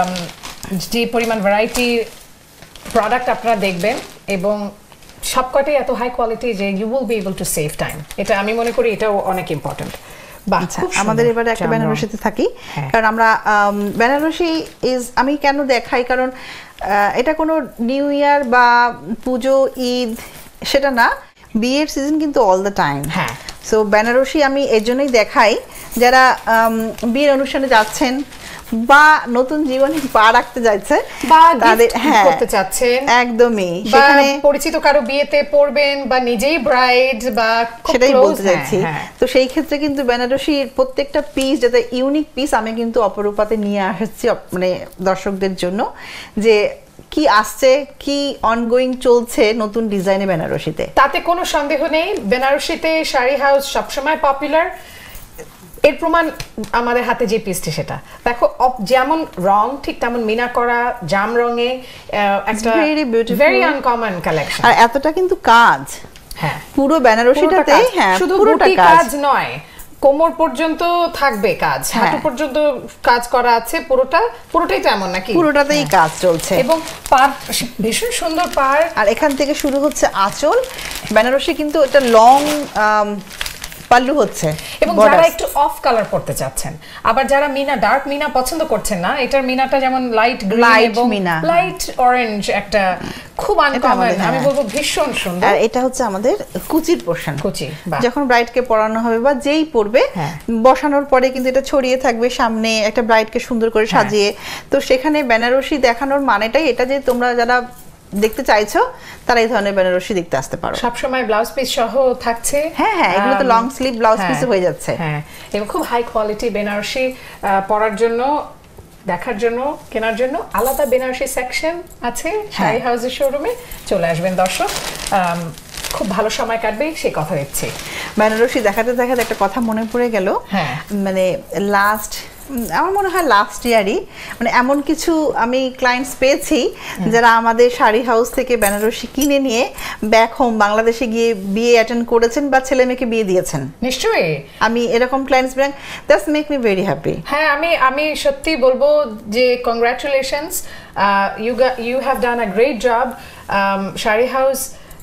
যে পরিমাণ ভ্যারাইটি প্রোডাক্ট আপনারা দেখবেন এবং সবকটাই এত হাই কোয়ালিটি যে you will be able to save time, এটা আমি মনে করি এটাও অনেক ইম্পর্টেন্ট। আমাদের এবারে একটা বেনারসিতে থাকি, কারণ আমরা বেনারসি ইজ আমি কেন দেখাই, কারণ এটা কোনো নিউ ইয়ার বা পুজো ঈদ সেটা না, বিয়ের সিজন কিন্তু অল দ্য টাইম। হ্যাঁ, সো বেনারসি আমি এর জন্যই দেখাই যারা বিয়ের অনুষ্ঠানে যাচ্ছেন বা নতুন জীবনে পা রাখতে যাচ্ছে বা তাদের হ্যাঁ করতে চাচ্ছেন, একদমই সেখানে পরিচিত কারো বিয়েতে পড়বেন বা নিজেই ব্রাইড বা সেটাই বলতে যাচ্ছি। তো সেই ক্ষেত্রে কিন্তু বেনারসির প্রত্যেকটা পিস যাতে ইউনিক পিস আমি কিন্তু অপরূপাতে নিয়ে আসছি মানে দর্শকদের জন্য, যে কি আসছে, কি অনগোয়িং চলছে নতুন ডিজাইনে বেনারসিতে। তাতে কোনো সন্দেহ নেই, বেনারসিতে শাড়ি হাউস সবসময় পপুলার। এর প্রমাণ আমাদের হাতে যে পিসটি, সেটা দেখো, যেমন রং ঠিক তেমন মিনা করা জাম রঙে একটা ভেরি আনকমন কালেকশন। আর এতটা কিন্তু কাজ, হ্যাঁ পুরো বেনারসিটাতে, হ্যাঁ শুধু পুরোটা কাজ নয়, কোমর পর্যন্ত থাকবে কাজ, হাঁটু পর্যন্ত কাজ করা আছে, পুরোটা পুরোটাই তো এমন নাকি, পুরোটাতেই কাজ চলছে এবং পার ভীষণ সুন্দর পার। আর এখান থেকে শুরু হচ্ছে আঁচল। বেনারসি কিন্তু এটা লং পাল্লু হচ্ছে, এবং যারা একটু অফ কালার পড়তে চাচ্ছেন, আবার যারা মিনা ডার্ক মিনা পছন্দ করছেন না, এটার মিনাটা যেমন লাইট গ্রিন এবং লাইট অরেঞ্জ, একটা খুব আনকমন, আমি বলবো ভীষণ সুন্দর। আর এটা হচ্ছে আমাদের কুচির পোরশন, কুচি যখন ব্রাইডকে পরানো হবে বা যেই পরবে বসানোর পরে কিন্তু এটা ছড়িয়ে থাকবে সামনে, একটা ব্রাইডকে সুন্দর করে সাজিয়ে। তো সেখানে বেনারসি দেখানোর মানেটাই এটা যে তোমরা যারা দেখতে চাইছো তারা এই ধরনের বেনারসি দেখতে আসতে পারো। সব সময় ব্লাউজ পিস সহ থাকছে। হ্যাঁ হ্যাঁ, এগুলো তো লং স্লিভ ব্লাউজ পিস হয়ে যাচ্ছে। হ্যাঁ, এবং খুব হাই কোয়ালিটি বেনারসি পরার জন্য, দেখার জন্য, কেনার জন্য আলাদা বেনারসি সেকশন আছে শাড়ি হাউসের শোরুমে। চলে আসবেন দর্শক, খুব ভালো সময় কাটবে সেই কথা দিচ্ছি। বেনারসি দেখাতে দেখাতে একটা কথা মনে পড়ে গেল, মানে লাস্ট আমার মনে হয় লাস্ট ইয়ারই মানে এমন কিছু আমি ক্লায়েন্টস পেয়েছি যারা আমাদের শাড়ি হাউস থেকে বেনারসি কিনে নিয়ে ব্যাক হোম বাংলাদেশে গিয়ে বিয়ে অ্যাটেন্ড করেছেন বা ছেলে মেয়েকে বিয়ে দিয়েছেন। নিশ্চয়ই আমি এরকম ক্লায়েন্টস পেলাম, that's make me very happy. হ্যাঁ, আমি আমি সত্যি বলবো যে congratulations, you you have done a great job. Sari House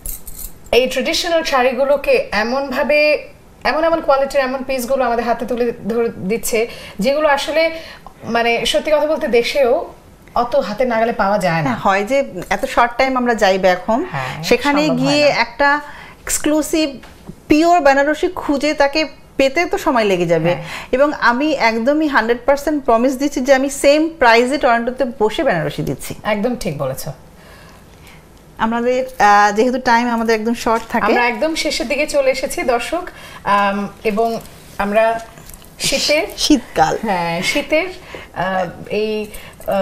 এই ট্রেডিশনাল শাড়িগুলোকে এমনভাবে এমন এমন কোয়ালিটির এমন পিসগুলো আমাদের হাতে তুলে ধরে দিচ্ছে যেগুলো আসলে মানে সত্যি কথা বলতে দেশেও অত হাতে নাগালে পাওয়া যায় না। হয় যে এত শর্ট টাইম আমরা যাই ব্যাক হোম, সেখানে গিয়ে একটা এক্সক্লুসিভ পিওর বেনারসি খুঁজে তাকে পেতে তো সময় লেগে যাবে। এবং আমি একদমই হান্ড্রেড পার্সেন্ট প্রমিস দিচ্ছি যে আমি সেম প্রাইসে টরন্টোতে বসে বেনারসি দিচ্ছি। একদম ঠিক বলেছো। আমাদের যেহেতু টাইম আমাদের একদম শর্ট থাকে, আমরা একদম শেষের দিকে চলে এসেছি দর্শক, এবং আমরা শীতের শীতকাল হ্যাঁ শীতের এই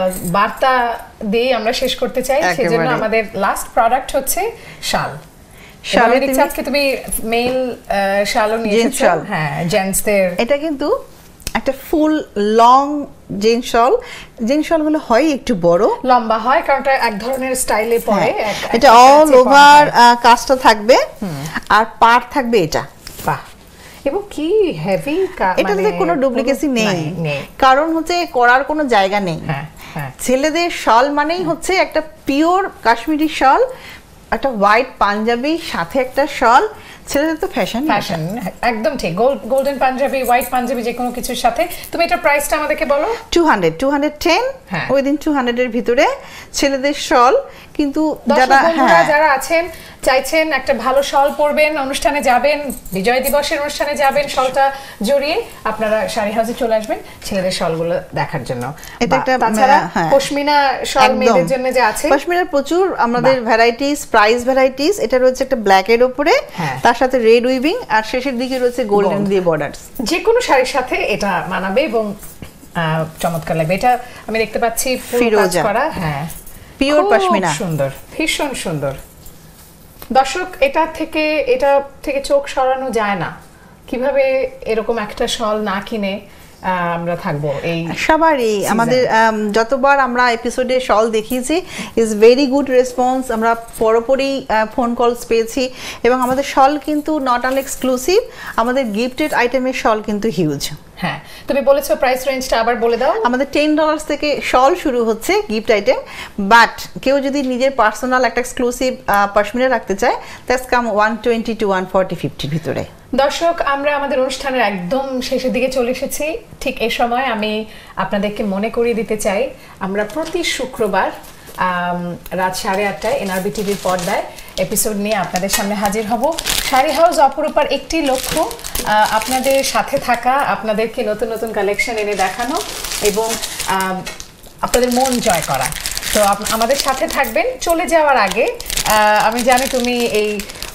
বার্তা দিয়ে আমরা শেষ করতে চাই। সেজন্য আমাদের লাস্ট প্রোডাক্ট হচ্ছে শাল। শাড়ি দেখছি আজকে তুমি মেল শালও নিয়ে এসেছো। হ্যাঁ, জেন্টসদের এটা কিন্তু একটা ফুল লং জেন শল। জেন শল গুলো হয় একটু বড় লম্বা হয়, কারণ এটা এক ধরনের স্টাইলে পরে। এটা অল ওভার কাজটা থাকবে আর পার থাকবে এটা। বাহ, এবং কি হেভি, এটাতে কোনো ডুপ্লিকেসি নেই, কারণ হচ্ছে করার কোনো জায়গা নেই। ছেলেদের শল মানেই হচ্ছে একটা পিওর কাশ্মীরি শল, একটা হোয়াইট পাঞ্জাবি সাথে একটা শল। ছেলেদের তো ফ্যাশন ফ্যাশন একদম ঠিক। গোল্ডেন পাঞ্জাবি, হোয়াইট পাঞ্জাবি, যে কোনো কিছুর সাথে। তুমি এটা প্রাইসটা আমাদেরকে বলো। Two hundred two hundred ten within two hundred এর ভিতরে ছেলেদের শল। কিন্তু যারা হ্যাঁ যারা আছেন চাইছেন একটা ভালো শল পরবেন, অনুষ্ঠানে যাবেন, বিজয় দিবসের অনুষ্ঠানে যাবেন, শলটা জড়িয়ে আপনারা শাড়ি হাউসে চলে আসবেন ছেলেদের শলগুলো দেখার জন্য। এটা একটা পশমিনা শল মেয়েদের জন্য যে আছে, পশমিনার প্রচুর আমাদের ভ্যারাইটিস, প্রাইস ভ্যারাইটিস। এটা রয়েছে একটা ব্ল্যাক এর উপরে, তার সাথে রেড উইভিং, আর শেষের দিকে রয়েছে গোল্ডেন দিয়ে বর্ডারস। যে কোনো শাড়ির সাথে এটা মানাবে এবং চমৎকার লাগবে। এটা আমি দেখতে পাচ্ছি পুরো কাজ করা। হ্যাঁ, পিওর পশমিনা, সুন্দর, ভীষণ সুন্দর। দর্শক, এটা থেকে এটা থেকে চোখ সরানো যায় না। কিভাবে এরকম একটা শল না কিনে আমরা থাকবো? এই সবারই আমাদের যতবার আমরা এপিসোডে শল দেখিয়েছি ইজ ভেরি গুড রেসপন্স। আমরা পরপরই ফোন কলস পেয়েছি এবং আমাদের শল কিন্তু নট অনলি এক্সক্লুসিভ, আমাদের গিফটেড আইটেমের শল কিন্তু হিউজ। হ্যাঁ, তুমি বলেছো প্রাইস রেঞ্জটা আবার বলে দাও। আমাদের টেন ডলার্স থেকে শল শুরু হচ্ছে গিফট আইটেম, বাট কেউ যদি নিজের পার্সোনাল একটা এক্সক্লুসিভ পশমিনা রাখতে চায় that's come one twenty to one forty ফিফটির ভিতরে। দর্শক, আমরা আমাদের অনুষ্ঠানের একদম শেষের দিকে চলে এসেছি। ঠিক এই সময় আমি আপনাদেরকে মনে করিয়ে দিতে চাই, আমরা প্রতি শুক্রবার রাত সাড়ে আটটায় এনআরবি টিভির পর্দায় এপিসোড নিয়ে আপনাদের সামনে হাজির হব। শাড়ি হাউস অপরূপার একটি লক্ষ্য আপনাদের সাথে থাকা, আপনাদেরকে নতুন নতুন কালেকশন এনে দেখানো এবং আপনাদের মন জয় করা। তো আমাদের সাথে থাকবেন। চলে যাওয়ার আগে আমি জানি তুমি এই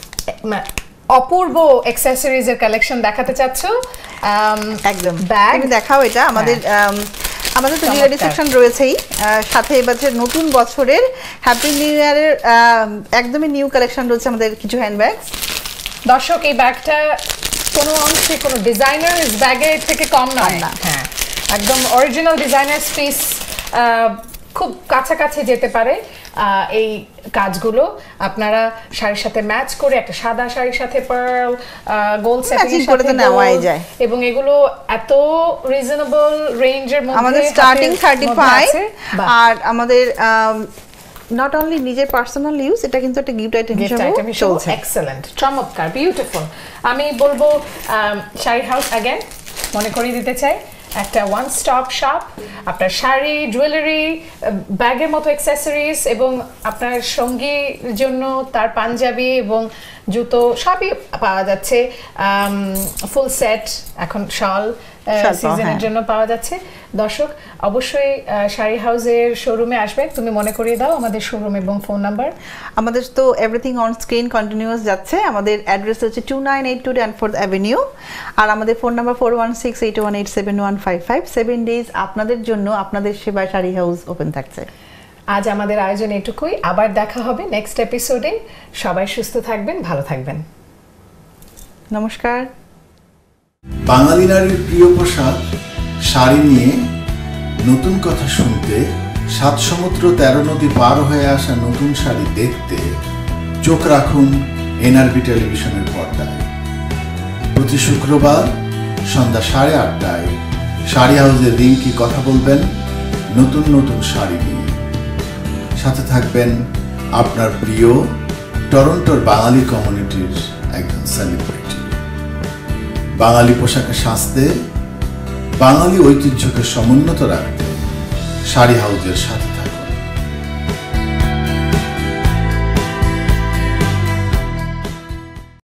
অপূর্ব অ্যাকসেসরিজ এর কালেকশন দেখাতে চাচ্ছ। একদম ব্যাগ দেখাও। এটা আমাদের আমাদের তো জুয়েলারি সেকশন রয়েছেই, সাথে এবার নতুন বছরের হ্যাপি নিউ ইয়ারের একদমই নিউ কালেকশন রয়েছে আমাদের কিছু হ্যান্ডব্যাগ। দর্শক, এই ব্যাগটা কোনো অংশে কোনো ডিজাইনার ব্যাগের থেকে কম নয় না। হ্যাঁ, একদম অরিজিনাল ডিজাইনার পিস, খুব কাছাকাছি যেতে পারে এই কাজগুলো। আপনারা শাড়ির সাথে ম্যাচ করে, একটা সাদা শাড়ির সাথে পার্ল গোল্ড সেটিং করে নেওয়াই যায় এবং এগুলো এত রিজনেবল রেঞ্জের মধ্যে। আমাদের স্টার্টিং থার্টি ফাইভ, আর আমাদের নট অনলি নিজের পার্সোনাল ইউজ, এটা কিন্তু একটা গিফট আইটেম হিসেবে চলছে। এক্সেলেন্ট, চমৎকার, বিউটিফুল। আমি বলবো শাড়ি হাউস অ্যাগেন মনে করিয়ে দিতে চাই, একটা ওয়ান স্টপ শপ। আপনার শাড়ি, জুয়েলারি, ব্যাগের মতো অ্যাক্সেসরিজ এবং আপনার সঙ্গীর জন্য তার পাঞ্জাবি এবং জুতো সবই পাওয়া যাচ্ছে। ফুল সেট, এখন শল সিজনের জন্য পাওয়া যাচ্ছে। দর্শক, অবশ্যই শাড়ি হাউসের শোরুমে আসবেন। তুমি মনে করিয়ে দাও আমাদের শোরুম এবং ফোন নাম্বার। আমাদের তো এভরিথিং অন স্ক্রিন কন্টিনিউয়াস যাচ্ছে। আমাদের অ্যাড্রেস হচ্ছে two nine eight two Danforth Avenue, আর আমাদের phone number four one six eight one eight seven one five five. Seven days আপনাদের জন্য, আপনাদের সেবায় শাড়ি হাউস ওপেন থাকছে। আজ আমাদের আয়োজন এটুকুই, আবার দেখা হবে নেক্সট এপিসোডে। সবাই সুস্থ থাকবেন, ভালো থাকবেন। নমস্কার। বাঙালি নারীর প্রিয় পোশাক শাড়ি নিয়ে নতুন কথা শুনতে, সাত সমুদ্র তেরো নদী পার হয়ে আসা নতুন শাড়ি দেখতে চোখ রাখুন এনআরবি টেলিভিশনের পর্দায়। প্রতি শুক্রবার সন্ধ্যা সাড়ে আটটায় শাড়ি হাউসের রিঙ্কি কথা বলবেন নতুন নতুন শাড়ি নিয়ে। সাথে থাকবেন আপনার প্রিয় টরন্টোর বাঙালি কমিউনিটির একজন সেলিব্রিটি। বাঙালি পোশাকে সাজতে, বাঙালি ঐতিহ্যকে সমুন্নত রাখতে শাড়ি হাউসের সাথে থাকবে।